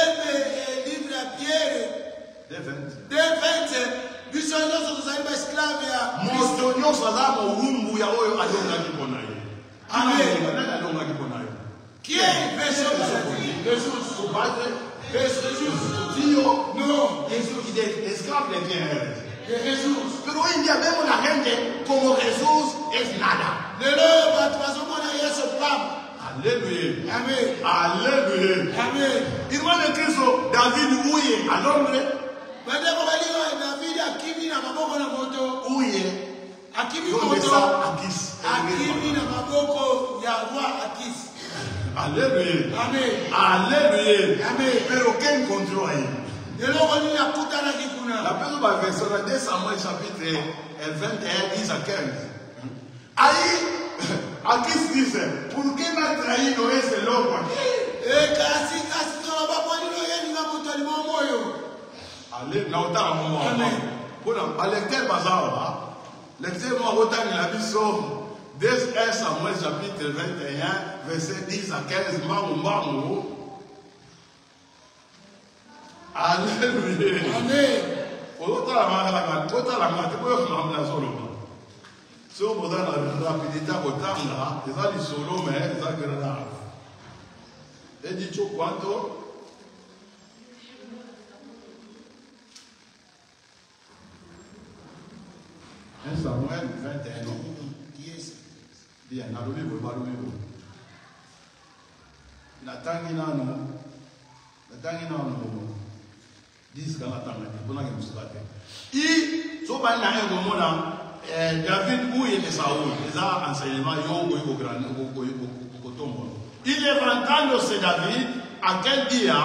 ¿Quién venció Jesús, su padre? Jesús. Tío. No. Jesús, y de esclavo de quién eres. De Jesús. Pero hoy en día vemos la gente como Jesús es nada. Aleluya. Amén. Aleluya. Amén. Hermano de Cristo, David huye al hombre. Huye. ¿Dónde está Aquis? Aleluya. Amén. Aleluya. Amén. Pero ¿qué encontró ahí? La première version de Samuel chapitre 21, 10 à 15. Ahí, Aquis dice, ¿por qué me ha traído ese loco aquí? Allez, na otala momo. Amen. Pour la lecteur bazar, lecteur moi autant la biso 2 Samuel chapitre 21 verset 10 à 15 mamu. Alléluia. Amen. Otala mala mate ko mamla solo. So boda na rapidité botanga, eza li solo mais eza grave. E dicho quanto 1 Samuel 21 ans. Yes. Bien, na lumibo, ba lumibo. Natangi nano. 10 kana tanga, bona ke musibate. So ba na ngo mona David où il est Saoul, les a enseignement yo go grand go tombo. Il est rentrant c'est David à quel dia?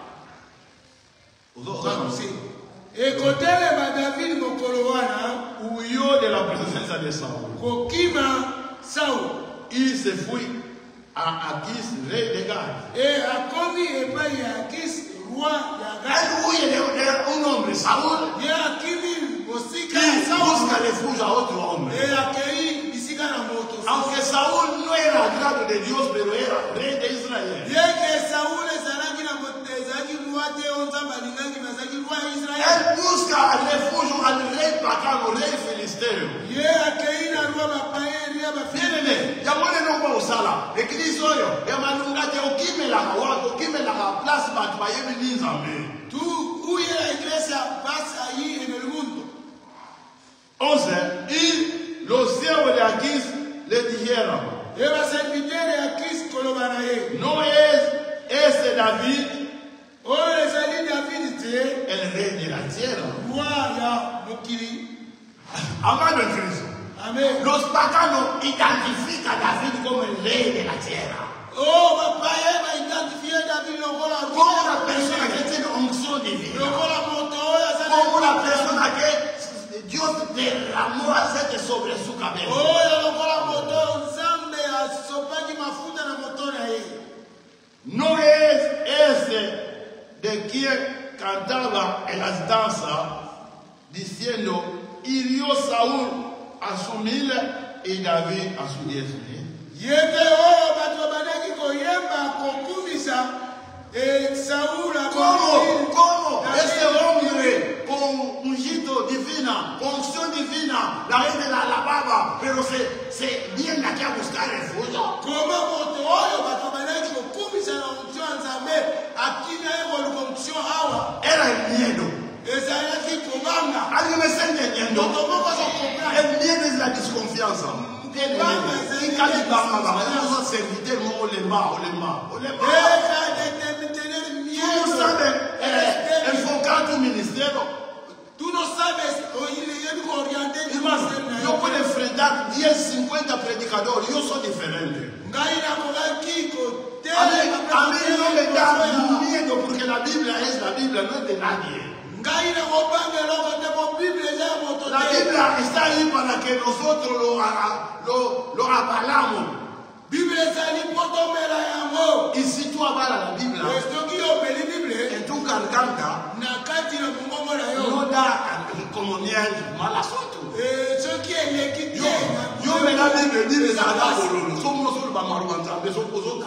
Écoutez ma David mokolowana ou yo de la présence de Saoul. Kokima Saoul. Il se fuit à Akis, roi de Gath. Et à Komi et pas Akis, roi de Gath. Où il est un homme Saoul. Il y a Kimi aussi qui busca refuge a otro hombre. Et accueilli ici dans la moto. Aunque Saúl no era agrado de Dios, pero era rey de Israel. Bien que Saúl es alaki na motezaki roi de onza balingangi mazaki roi Israël. Él busca refugio al rey pagano, rey filisteo. Ye accueilli na roi bapaye ria ba Bien, ya mone no kwa usala. Église oyo, ya manunga te okimela watu, okimela place batu bayebi ninzambe. Tu où est la iglesia pasa ahí en el mundo. 11. Y los siervos de Aquis le dijeron: no es ese David el rey de la tierra. Amado en Cristo. Amén. Los paganos identifican a David como el rey de la tierra. Como una persona que tiene unción divina. Como una persona que Dios derramó aceite sobre su cabeza. No es ese de quien cantaba en las danzas diciendo: hirió Saúl a su 1000 y David a su 10,000. ¿Cómo? Ese hombre con ungido divina, con unción divina, la gente la alababa, pero se viene aquí a buscar refugio. Era el miedo. ¿Alguien me está entendiendo? El miedo es la desconfianza. Tú no sabes enfocar tu ministerio. Tú no sabes orientar tu ministerio. Yo puedo enfrentar 10, 50 predicadores. Yo soy diferente. A mí no me da miedo porque la Biblia es la Biblia, no es de nadie. La Biblia está ahí para que nosotros lo avalamos. Y si tú avalas la Biblia en tu garganta, no da como miel mal asunto. Yo me da de venir en la somos solo para marwantar, somos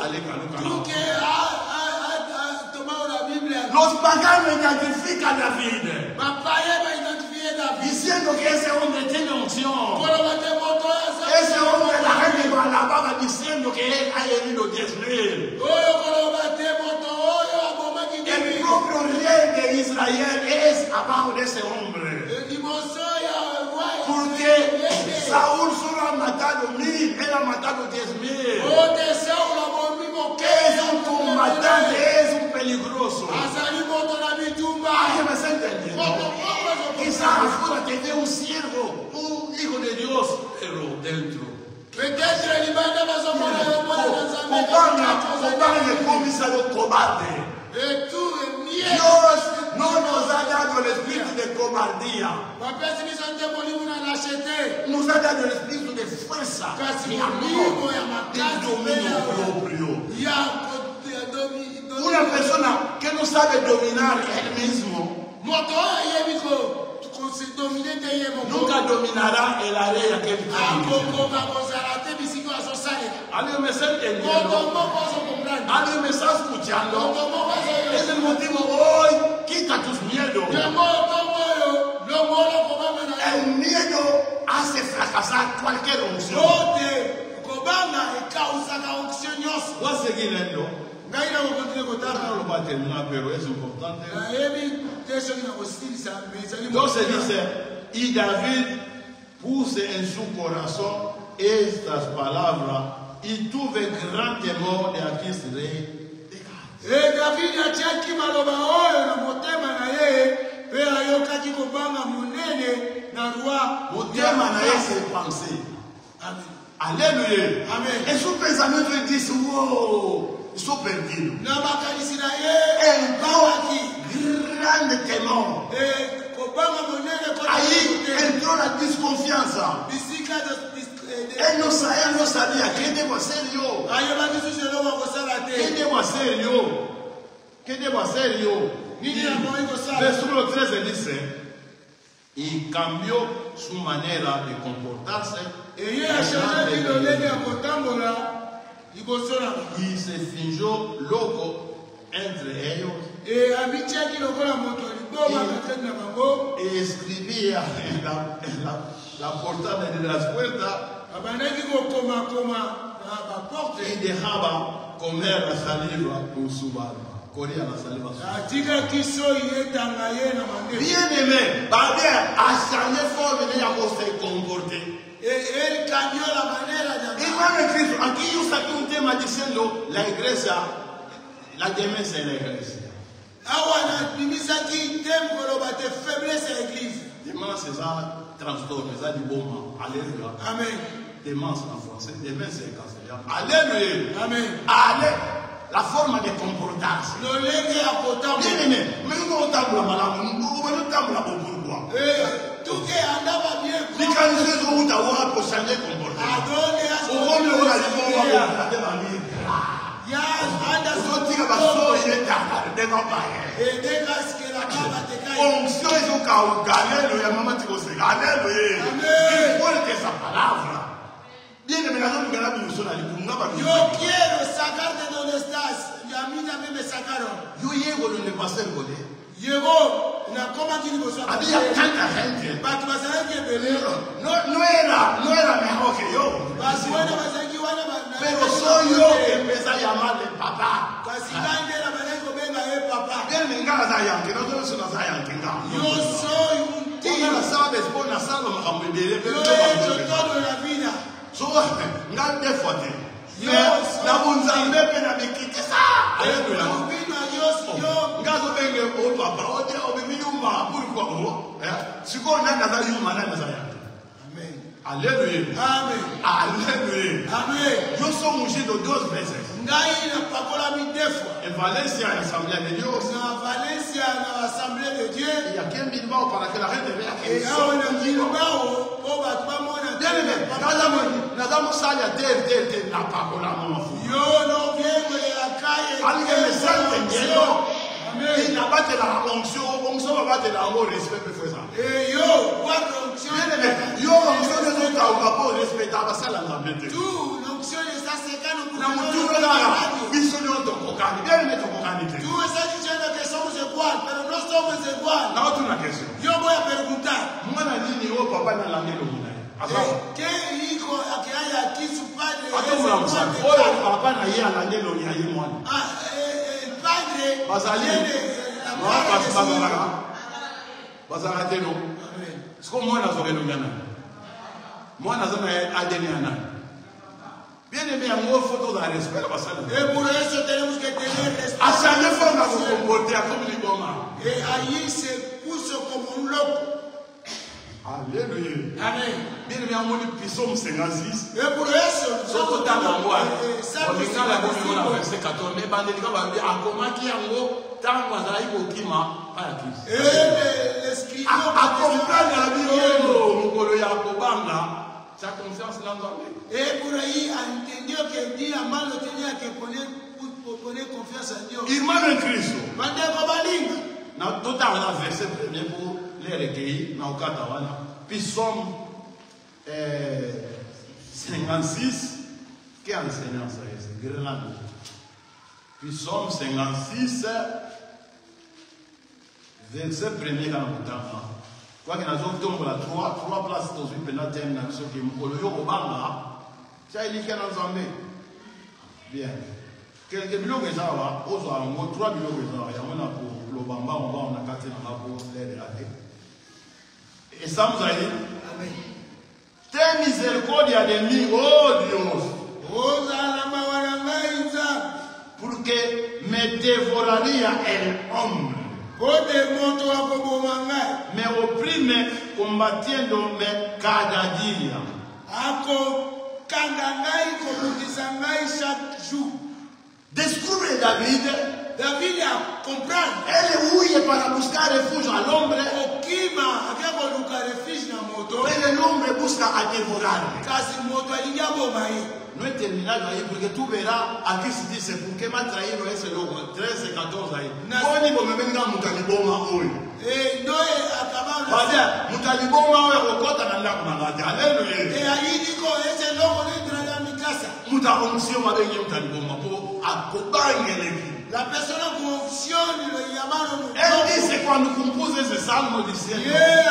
los paganos identifican a David diciendo que ese hombre tiene unción. Ese hombre la gente lo alababa diciendo que él ha herido 10,000. El propio rey de Israel es abajo de ese hombre. Porque Saúl solo ha matado 1000, él ha matado 10,000. Es un combatante, es un peligroso. ¿Alguien me está entendiendo? Quizás afuera tenía un siervo, un hijo de Dios, pero dentro. Compárame comisario cobarde. Dios no nos ha dado el espíritu de cobardía. Nos ha dado el espíritu de fuerza, de amor, de dominio propio. Una persona que no sabe dominar él mismo nunca dominará el área que vive. ¿Alguien me está entendiendo? ¿Alguien me está escuchando? Es el motivo hoy. Quita tus miedos. El miedo hace fracasar cualquier unción. Voy a seguir leyendo. No lo va a terminar, pero es importante. Entonces dice: y David puso puse en su corazón estas palabras y tuve gran temor de Aquis, rey de Gath. Et David atiaki maloba oyo na motema na ye pe ayokaki kobanga monene na roi Motema na ye ses pensées. Amen. Alléluia. Amen. Et sous pensamento ils disent, wow, ils sont perdus. Na makanisi na ye Grande témoin. kobanga monene Ahí entró la desconfianza. bisika Él no sabía qué debo hacer yo. ayebaki susu eloko kosala ¿Qué te debo hacer yo? ¿Qué debo hacer yo? nini nakoki kosala Versículo 13 dice, y cambió su manera de comportarse eye achanaki lolenge ya kotambola liboso na bango y se fingió loco entre ellos abitiaki lokola moto ya liboma katikati na bango y escribía en la portada de las puertas abandaki kokomakoma na baporte y dejaba comer la saliva por su barba. Corría la saliva. atikaki soyi etanga ye na mandefu Bien aimé, va bien, a changer forme de cómo se comporte. él cambió la manera de Hermano en Cristo, aquí yo saqué un tema diciendo la iglesia, la demencia en la iglesia. awa nabimisaki teme koloba te faiblesse ya église Démence, c'est ça, trastorno, c'est ça du bon moment. Alléluia. amen Démence en français, démence c'est castellan. Alléluia. amen Allez, la forme de comportarse. lolenge ya Bien kotambola aimé, mais nous on table malamu, nous table la pourquoi. tuke andaba bien Les candidates ont d'avoir pour changer de comportement. adone Au rôle de la vie, on va regarder ma vie. ya anda Uzotika basoye devant edekasikela baba tekai Onction est au cas où Alléluia, maman tu sais. Alléluia. Amen. Il faut que sa palabra. Bien aimé, la nous gana nous sona likunga ba. yo quiero sacarte de donde estás ya mina meme sacaron Yo yego le passer godé. yego na koma kini boso Había tanta gente. batu bazalaki ebele No era mejor que yo. basi wana bazalaki wana Pero soy yo que empecé a llamarle papá. kasi ngai nde na bazalaki kobenga ye papa Bien me ngala za yanke, no tono sona za yanke nga. yo soy un Ona tío la sabe bona sala makambele yo pe. he hecho todo en la vida So ngal defote. Na bunzambe pe na bikikisa. Alléluia. Ubina yo Ngazo benge o papa o te o bibi yuma pourquoi o? Siko nanda za yuma nanda za yanke. amen Alléluia. amen Alléluia. amen Yo soy ungido 2 veces. ngai napakolami defwa En Valencia, en la Asamblea de Dios. na Valencia na assemblée de Dieu Y aquí en Bilbao para que la gente vea que awa na Bilbao po batu bamona bien aimé, nadamos sale a te la pagola mafu. yo no vengo de la calle Alguien me está entendiendo. Y amen la bate la onction va bate la amor, respect fue ça. yo cuatro opciones Bien aimé, yo onction de tout au capot respectaba ça la mente. tú la opción está secando Na muturo la biso nyoto kokani. Bien aimé to kokani te. tú estás diciendo que somos igual pero no somos igual Na otra question. yo voy a preguntar Mwana nini o papa na langelo muna. Asa. ¿qué hijo que hay aquí su padre Ato es mwana igual msa. de Oyo tal? papa na ye langelo ya ye mwana. El padre Bazali. tiene la Wa cara de pasi su bazala. hijo. Bazala te no. Amén. Siko mwana zokelo nyana. Mwana zana adeni ana. Bien aimé, amour photo de respect basala. Y por eso tenemos que tener respeto. A chaque fois na ko comporter comme les goma. Y allí se puso como un loco. Alléluia. Amén. Bien aimé, amour Psaume 56. Y por eso Soko tanga ngwa. Salmo Olingala ko mona 55. verset 14. Me bande dika ba akomaki yango tango azali kokima para Kristo. Él escribió Accompagne la vie mukolo ya kobanga. Sa confiance dans Dieu. y por ahí entendió que el día malo tenía que poner confianza en Dios. Hermano en Cristo. Mandeko balinga. Na total na verset premier pour les recueillir na okata wana. Psaume 56 que enseignance est grand. Psaume 56 verset premier kana mutanga. Kwa kina zotombo la 3 places dans une penatème na so ki mukolo yo kobanga. Cha ilika na Nzambe. Bien. Quelques biloko ezawa ozo ango 3 biloko ezawa ya mona ko lobamba on a kati na labo l'aide à et ça vous allez Amén. ten misericordia de mí, oh Dios, porque me devoraría el hombre. Me oprime combatiéndome cada día. Descubre David. David a comprendre. Él huye para buscar refugio al hombre. Pero el hombre busca a devorarle. No he terminado ahí porque tú verás aquí se dice ¿por qué me ha traído ese loco? 13, 14 ahí. Oni como venga mutaliboma hoy. No he acabado. Vaya, mutaliboma hoy okota na ndaku magati. Haleluya. Ahí dijo ese loco no entrará a mi casa. Mutaonction mabenye mutaliboma po akobangele. La persona con opción lo llamaron. Él dice cuando compuso ese salmo diciendo: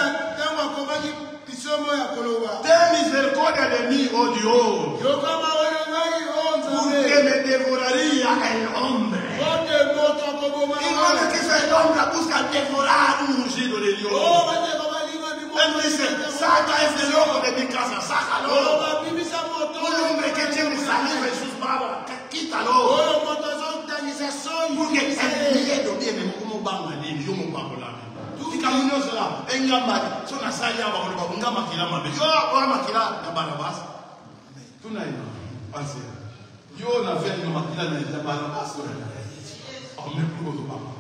ten misericordia de mí, oh Dios, porque me devoraría el hombre. Y no es que el hombre busca devorar un ungido de Dios. Él dice: saca ese loco de mi casa, sácalo. Un hombre que tiene saliva en sus barbas, quítalo. Porque el miedo viene como van a ir, yo me pago la vida. Y camino será, en Yamari, son a salir a Bajo, un gama kilama, yo ahora maquila a Barabas. Tú no hay nada, así. Yo no fais no maquila a Barabas. On me plus de papa.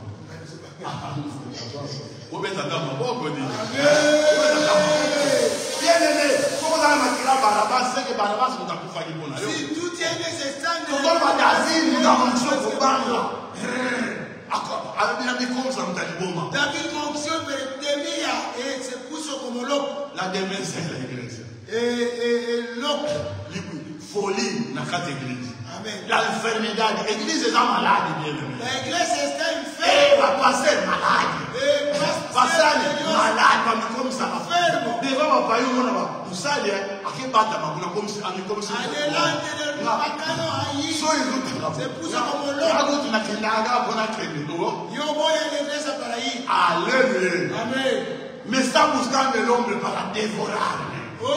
Vous êtes à dame, vous dites. Bien aimé, comment on a maquila à Barabas, c'est que Barabas nous a pu faire une bonne année. Si tout est nécessaire, nous avons d'asile, nous avons une chose au banc. David fonction et se puso como loco. La demencia de la iglesia. Loco. Folie na quatre églises. Amen. La enfermedad. L'église est malade, bien aimé. La iglesia está enferma. Va passer malade. Passer malade comme ça. Enfermo. Devant ma paille, on va. Vous savez, à quel bâtiment on a comme si. Adelante del bacano ahí. Se puso como loco. Yo voy a la iglesia para ir. Alléluia. Amen. Me está buscando el hombre para devorarme.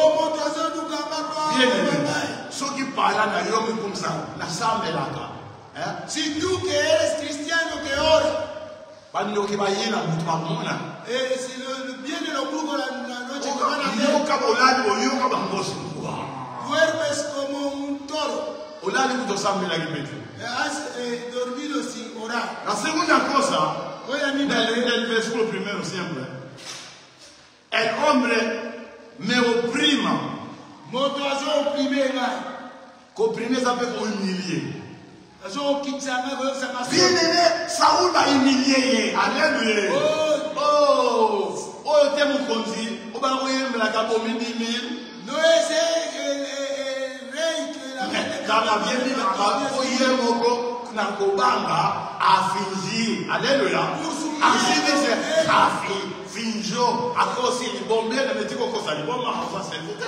Bien aimé. Ceux qui parlent à l'homme comme ça, la salle est là. Si tú que eres cristiano que ora. Cuando que vaya la mutua si viene los brujos la noche que van a ver. Duermes como un toro. Has dormido sin orar. La segunda cosa, del versículo primero siempre, el hombre me oprima. Comprimer ça peut humilier. Bien aimé, Saoul va humilier. Alléluia. Oh, t'es mon conduit. On va envoyer la cabo mini. No es el rey que la gente. Dans la vieille vie, on va Nakobanga a fingi. Alléluia. A finjo. A cause il bombé, le métier qu'on s'allie. Bon, on va s'inviter.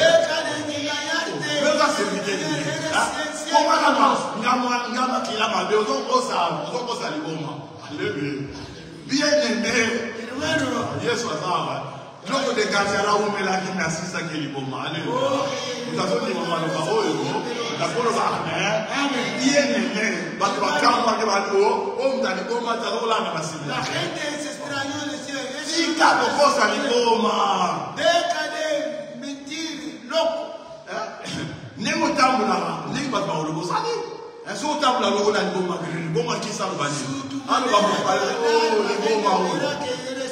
Bien aimé. Yes, Loko de Gazara umela kina sisa keliboma. Alléluia. Nous avons dit maman le paro la polo ba amen. Bien aimé. Batu bakamba ke balo, omdani boma tarola na basile. La gente se extrañó decía, Sika kokosa liboma. Deja de mentir, loco. Nemo tambula, nemo batu ologo sani. So tambula logo na liboma ke liboma kisa bani. Alo ba mo pale, oh liboma o.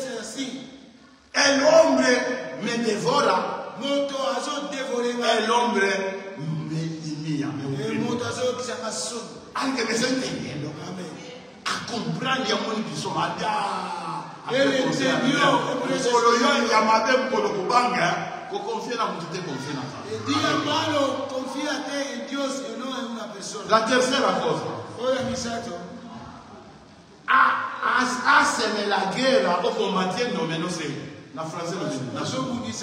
El hombre me devora. El hombre me imía. Anche me sta intendendo. A comprare gli amori di Somalia. Solo io chiamate un po' di banga. Con confianza non ti confina. Dio malo, confíate en Dios e non in una persona. La tercera cosa. Ora mi sato. Haceme la guerra o combatiéndome, no sé. La frase lo dice. La sobu dice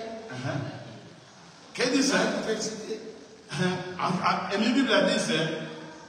¿Qué dice? En mi Biblia dice,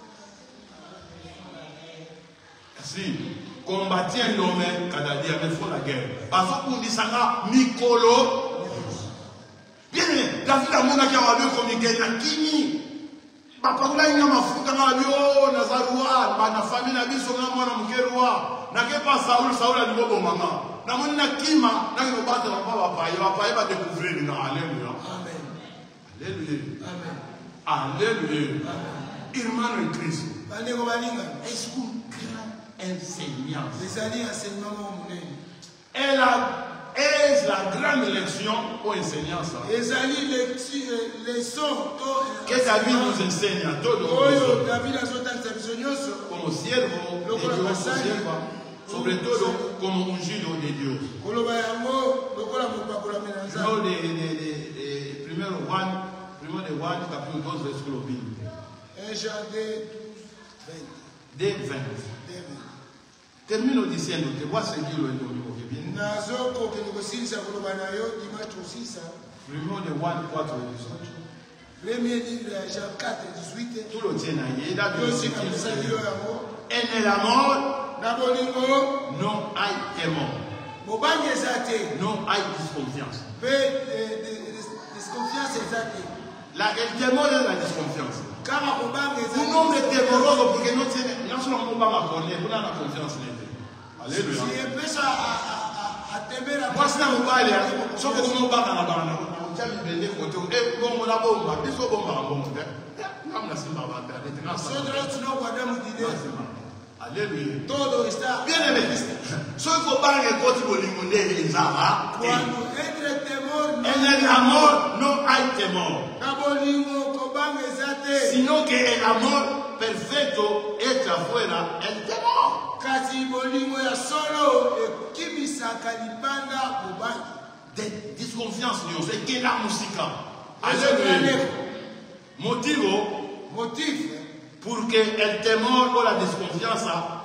sí, combatiéndome cada día me fue la guerra. Pasó con disanga Nicolo. Bien, David a mon akabio communiquer na kini. Papa kula inga mafuta ngabio na zarua na famille na biso na mwana mkerwa. Na ke pa Saul a libo mama. Na moni na kima na ko battre na papa pa ba découvrir na alléluia. Amen. Alléluia. Amen. Alléluia. Irmão em Cristo. Est-ce qu'une grande enseignance? Est la grande leçon ou enseignance? Que David nous enseigne à todos como siervo de Dios, sobre todo como ungido de Dios. No de primero de Juan, capítulo 2, versículo 20. De 20. Termino diciendo, te voy a seguir lo que viene. Primero de Juan 4, 18. Premier livre, Jean 4, 18. Tout le tien aillé, là, en el amor, non hay temor. Non hay desconfiance. El temor es la desconfianza. Un hombre temoroso porque no solo no va a poner, no la confianza en él. Aleluya. Si empieza a temer a Dios no va a solo como no va a ganar. Ya mi bende foto, como la bomba, eso bomba a bomba. Vamos a hacer una batalla. Nosotros no guardamos dinero. Aleluya. Todo está bien aimé. Soy cobarde el código limonero en Zara. Cuando entre el temor, en el amor no hay temor. Sino que el amor perfecto echa fuera el temor. De desconfianza en Dios. Es que la música. Motivo. Porque el temor o la desconfianza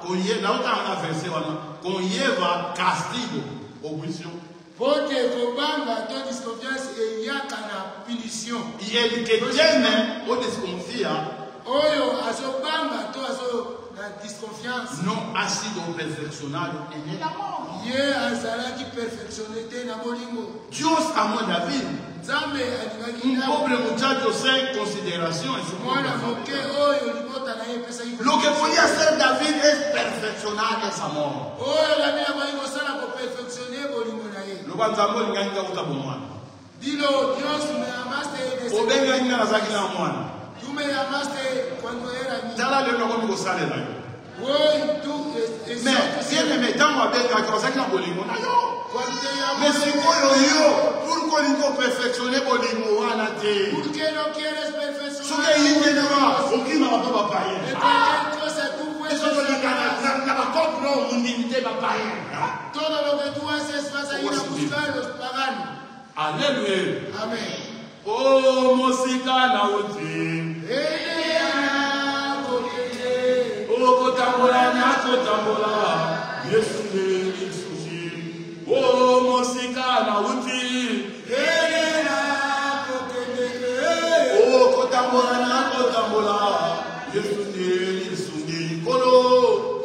conlleva castigo o juicio. Porque cobanga toda desconfianza y ya cana punición. Y el que teme o desconfía, oyo asobanga toda la desconfianza, no ha sido perfeccionado en el amor. Ye azalaki perfeccionete na bolingo. Dios amó a David. Zambe alingi un pobre muchacho sin consideración en su mwana moke oyo libota na yepesa hivi. Lo que podía hacer David es perfeccionar ese amor. Oyo la mina bolingo sana ko perfeccionner bolingo na ye. Lo banzambo nganga utabomwana. Dilo Dios me amaste de obenga inga na zakina mwana. Tú me amaste cuando era niño. Tala le no ko sale na yo. Oy tú mais bien me tango abenga ko zakina bolingo na yo. Mais si yo pour qu'on perfectionner bolingo wana te. ¿Por qué no quieres perfeccionar? Suke yinde na ba, okima ba ba pa ye. Eso es lo que na compro munimite ba pa ye. Todo lo que tú haces vas a ir a buscar los paganos. Aleluya. Amén. Oh, música na uti. Oh, kotambola na kotambola. Yesu ne Yesu. Oh, música na uti. Oh, kotambola na kotambola. Yesu ne Yesu. Kolo.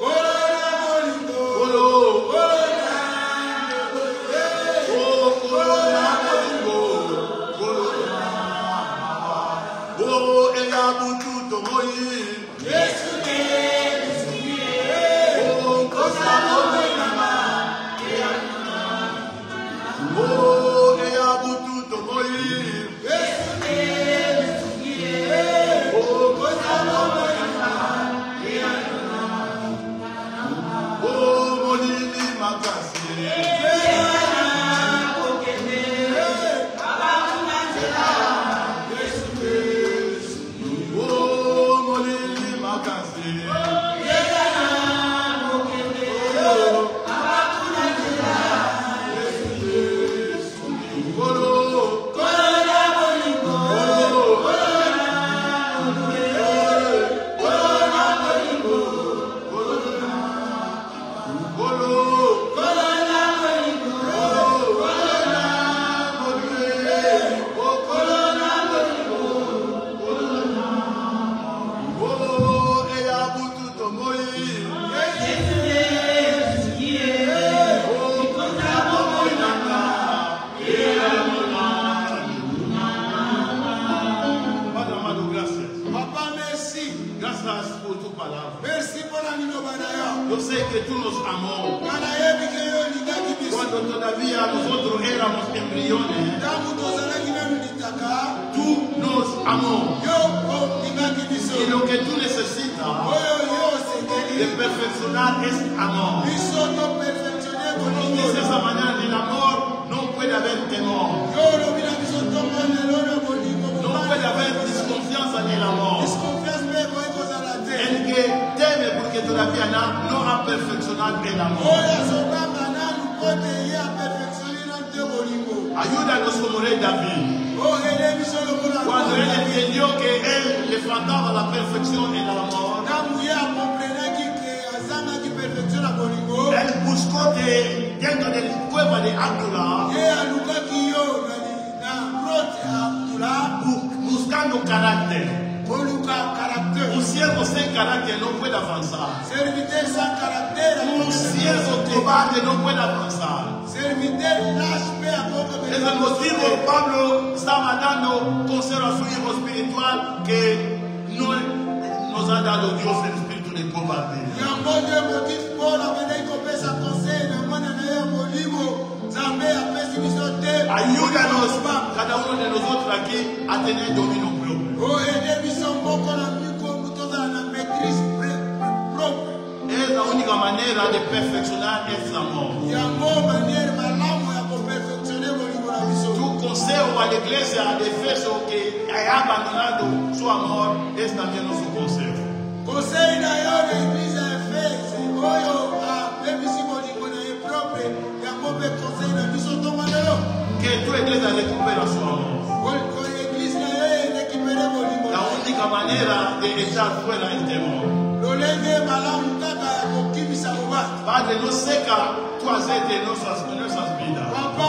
Yo sé que tú nos amó. Kana yebi ke yo lingaki biso. Cuando todavía nosotros éramos embriones, Tangu tozalaki nanu litaka. tú nos amó. Yo lingaki biso. Y lo que tú necesitas Oyo yo de sekeli. perfeccionar es amor. Biso to perfectionner Y kolingo. de esa manera en el amor no puede haber temor. Yo lobi na biso to mona lona kolingo. No puede haber desconfianza en el amor. Disconfiance me koyi kozala te. El que teme porque todavía no ha perfeccionado el amor. Oyo sokamba nanu kote ye a perfectionner nante kolingo. Ayúdanos como rey David. Oyele biso lokola. Cuando él entendió que él le faltaba la perfección en el amor, Tangu ye akomprenaki ke azangaki perfection na kolingo. él buscó dentro de la cueva de Adullam, Ye alukaki yo na grotte Abdula. buscando carácter. Oluka caractère. Un siervo sin carácter no puede avanzar. Serviteur sans caractère. Un siervo cobarde no puede avanzar. Serviteur lâche pe akoko. Es el motivo Pablo estaba dando consejo a su hijo espiritual que no nos ha dado Dios el espíritu de cobardía. Yango nde motif Paul avenai kopesa conseil na mwana na ye molimo. Nzambe apesi biso te. Ayúdanos, cada uno de nosotros aquí, a tener dominio propio. Oyede biso moko na miko tozala na maîtrise propre. Es la única manera de perfeccionar el amor. Yango manière malamu ya koperfectionner bolingo na biso. Tu consejo a la iglesia de Efeso que haya abandonado su amor es también nuestro consejo. Conseil na yo na église ya Efese oyo abebisi bolingo na ye propre yango mpe conseil na biso ntongo lelo. Que tu iglesia recupera su amor. Église na yo erekipere bolingo La na ye. única manera de echar fuera el temor. Lolenge malamu kaka ya kokimisa kobata. Padre, no seca tu aceite en nuestras vidas. Papa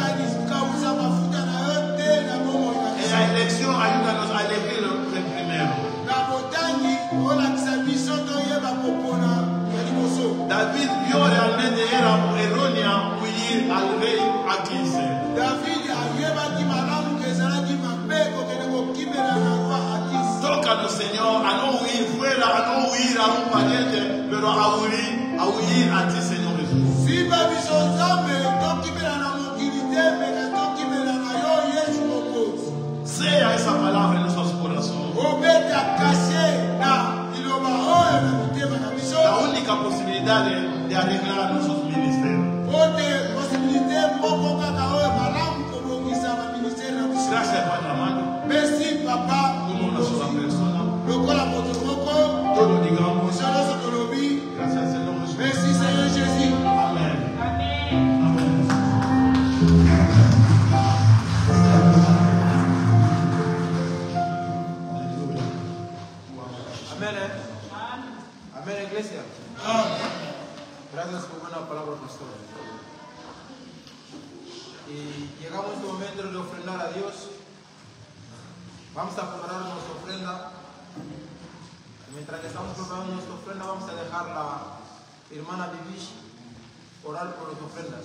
okauza mafuta na yo te na bomoi na En biso. la elección, ayúdanos a elegir el primero. Na botangi olakisa biso toyeba kopona ya liboso. David vio realmente era errónea huir al rey Aquise. David ayebaki malamu ke ezalaki mabe kokende kokimela na roi Akisi. Tócanos, Señor, a no huir fuera, a no huir a un pariente, pero a huir a ti, Señor Jesús. Simba biso nzambe tokimela na mokili te meka tokimela na yo Yesu mokonzi. Sea esa palabra en nuestros corazones. Obeta kashe na liloba oyo na mitema na biso. La única posibilidad de arreglar nuestros ministerios. Pote posibilité moko kaka oyo malamu kobongisa baministere na biso. Gracias, Padre amado. Merci papa Como una sola persona. lokola moto moko Todo digamos. nyonso tolobi Gracias, Señor Jesús. merci Seigneur Jésus. Amén. Amén. Aleluya. Amén, ¿eh? Amén, iglesia. Gracias por buena palabra, pastor. Y llegamos a este momento de ofrendar a Dios. Vamos a preparar nuestra ofrenda. Y mientras que estamos preparando nuestra ofrenda, vamos a dejar a la hermana Vivish orar por las ofrendas.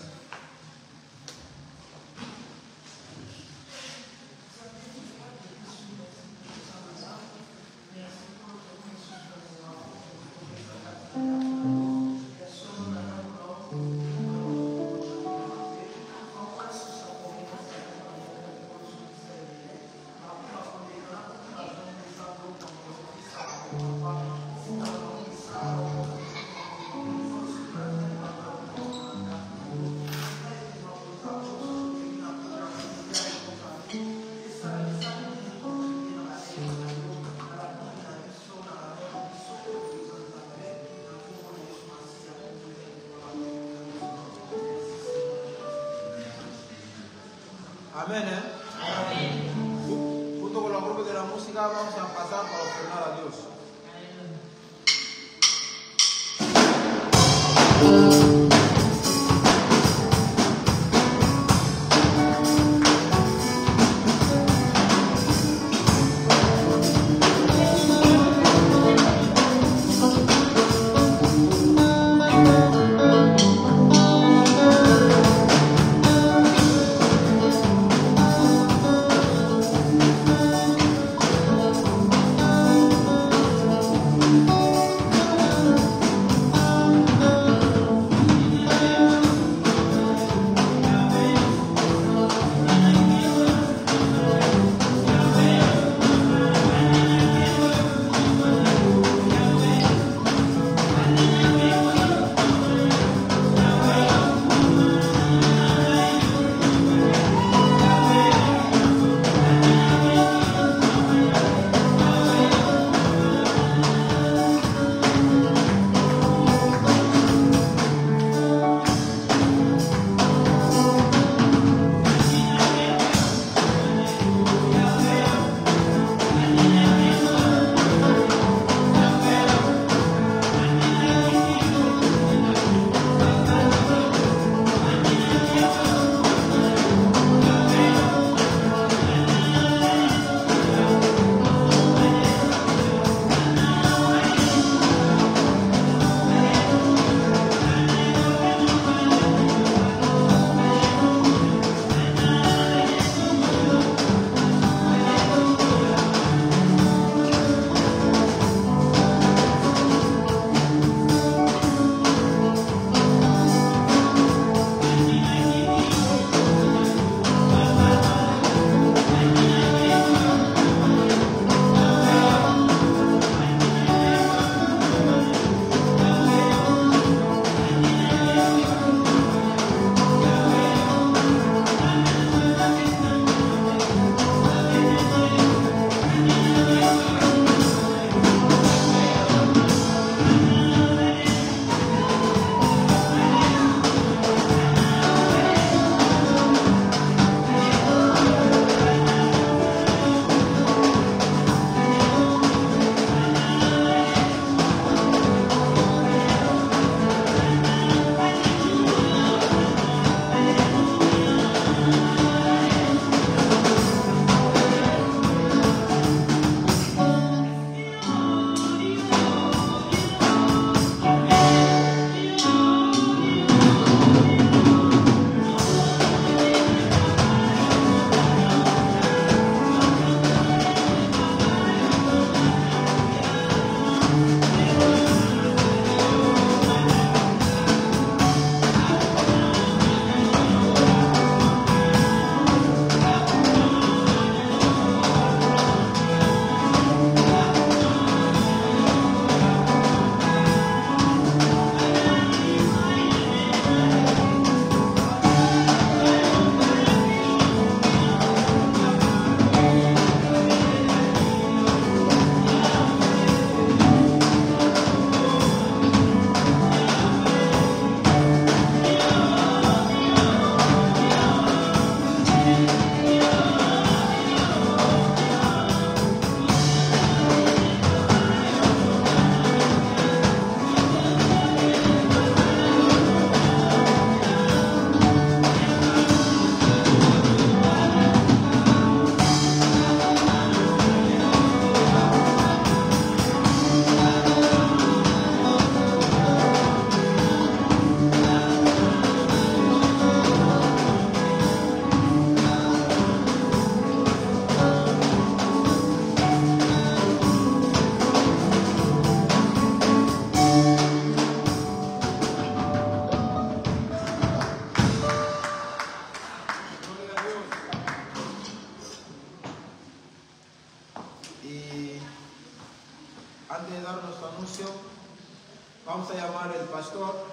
Amén, ¿eh? Junto con los grupos de la música vamos a pasar para ofrendar a Dios. Y antes de dar nuestro anuncio, vamos a llamar al pastor.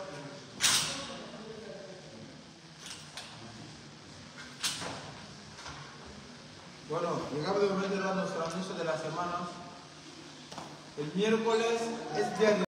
Bueno, llegamos de momento de dar nuestro anuncio de la semana. El miércoles es día de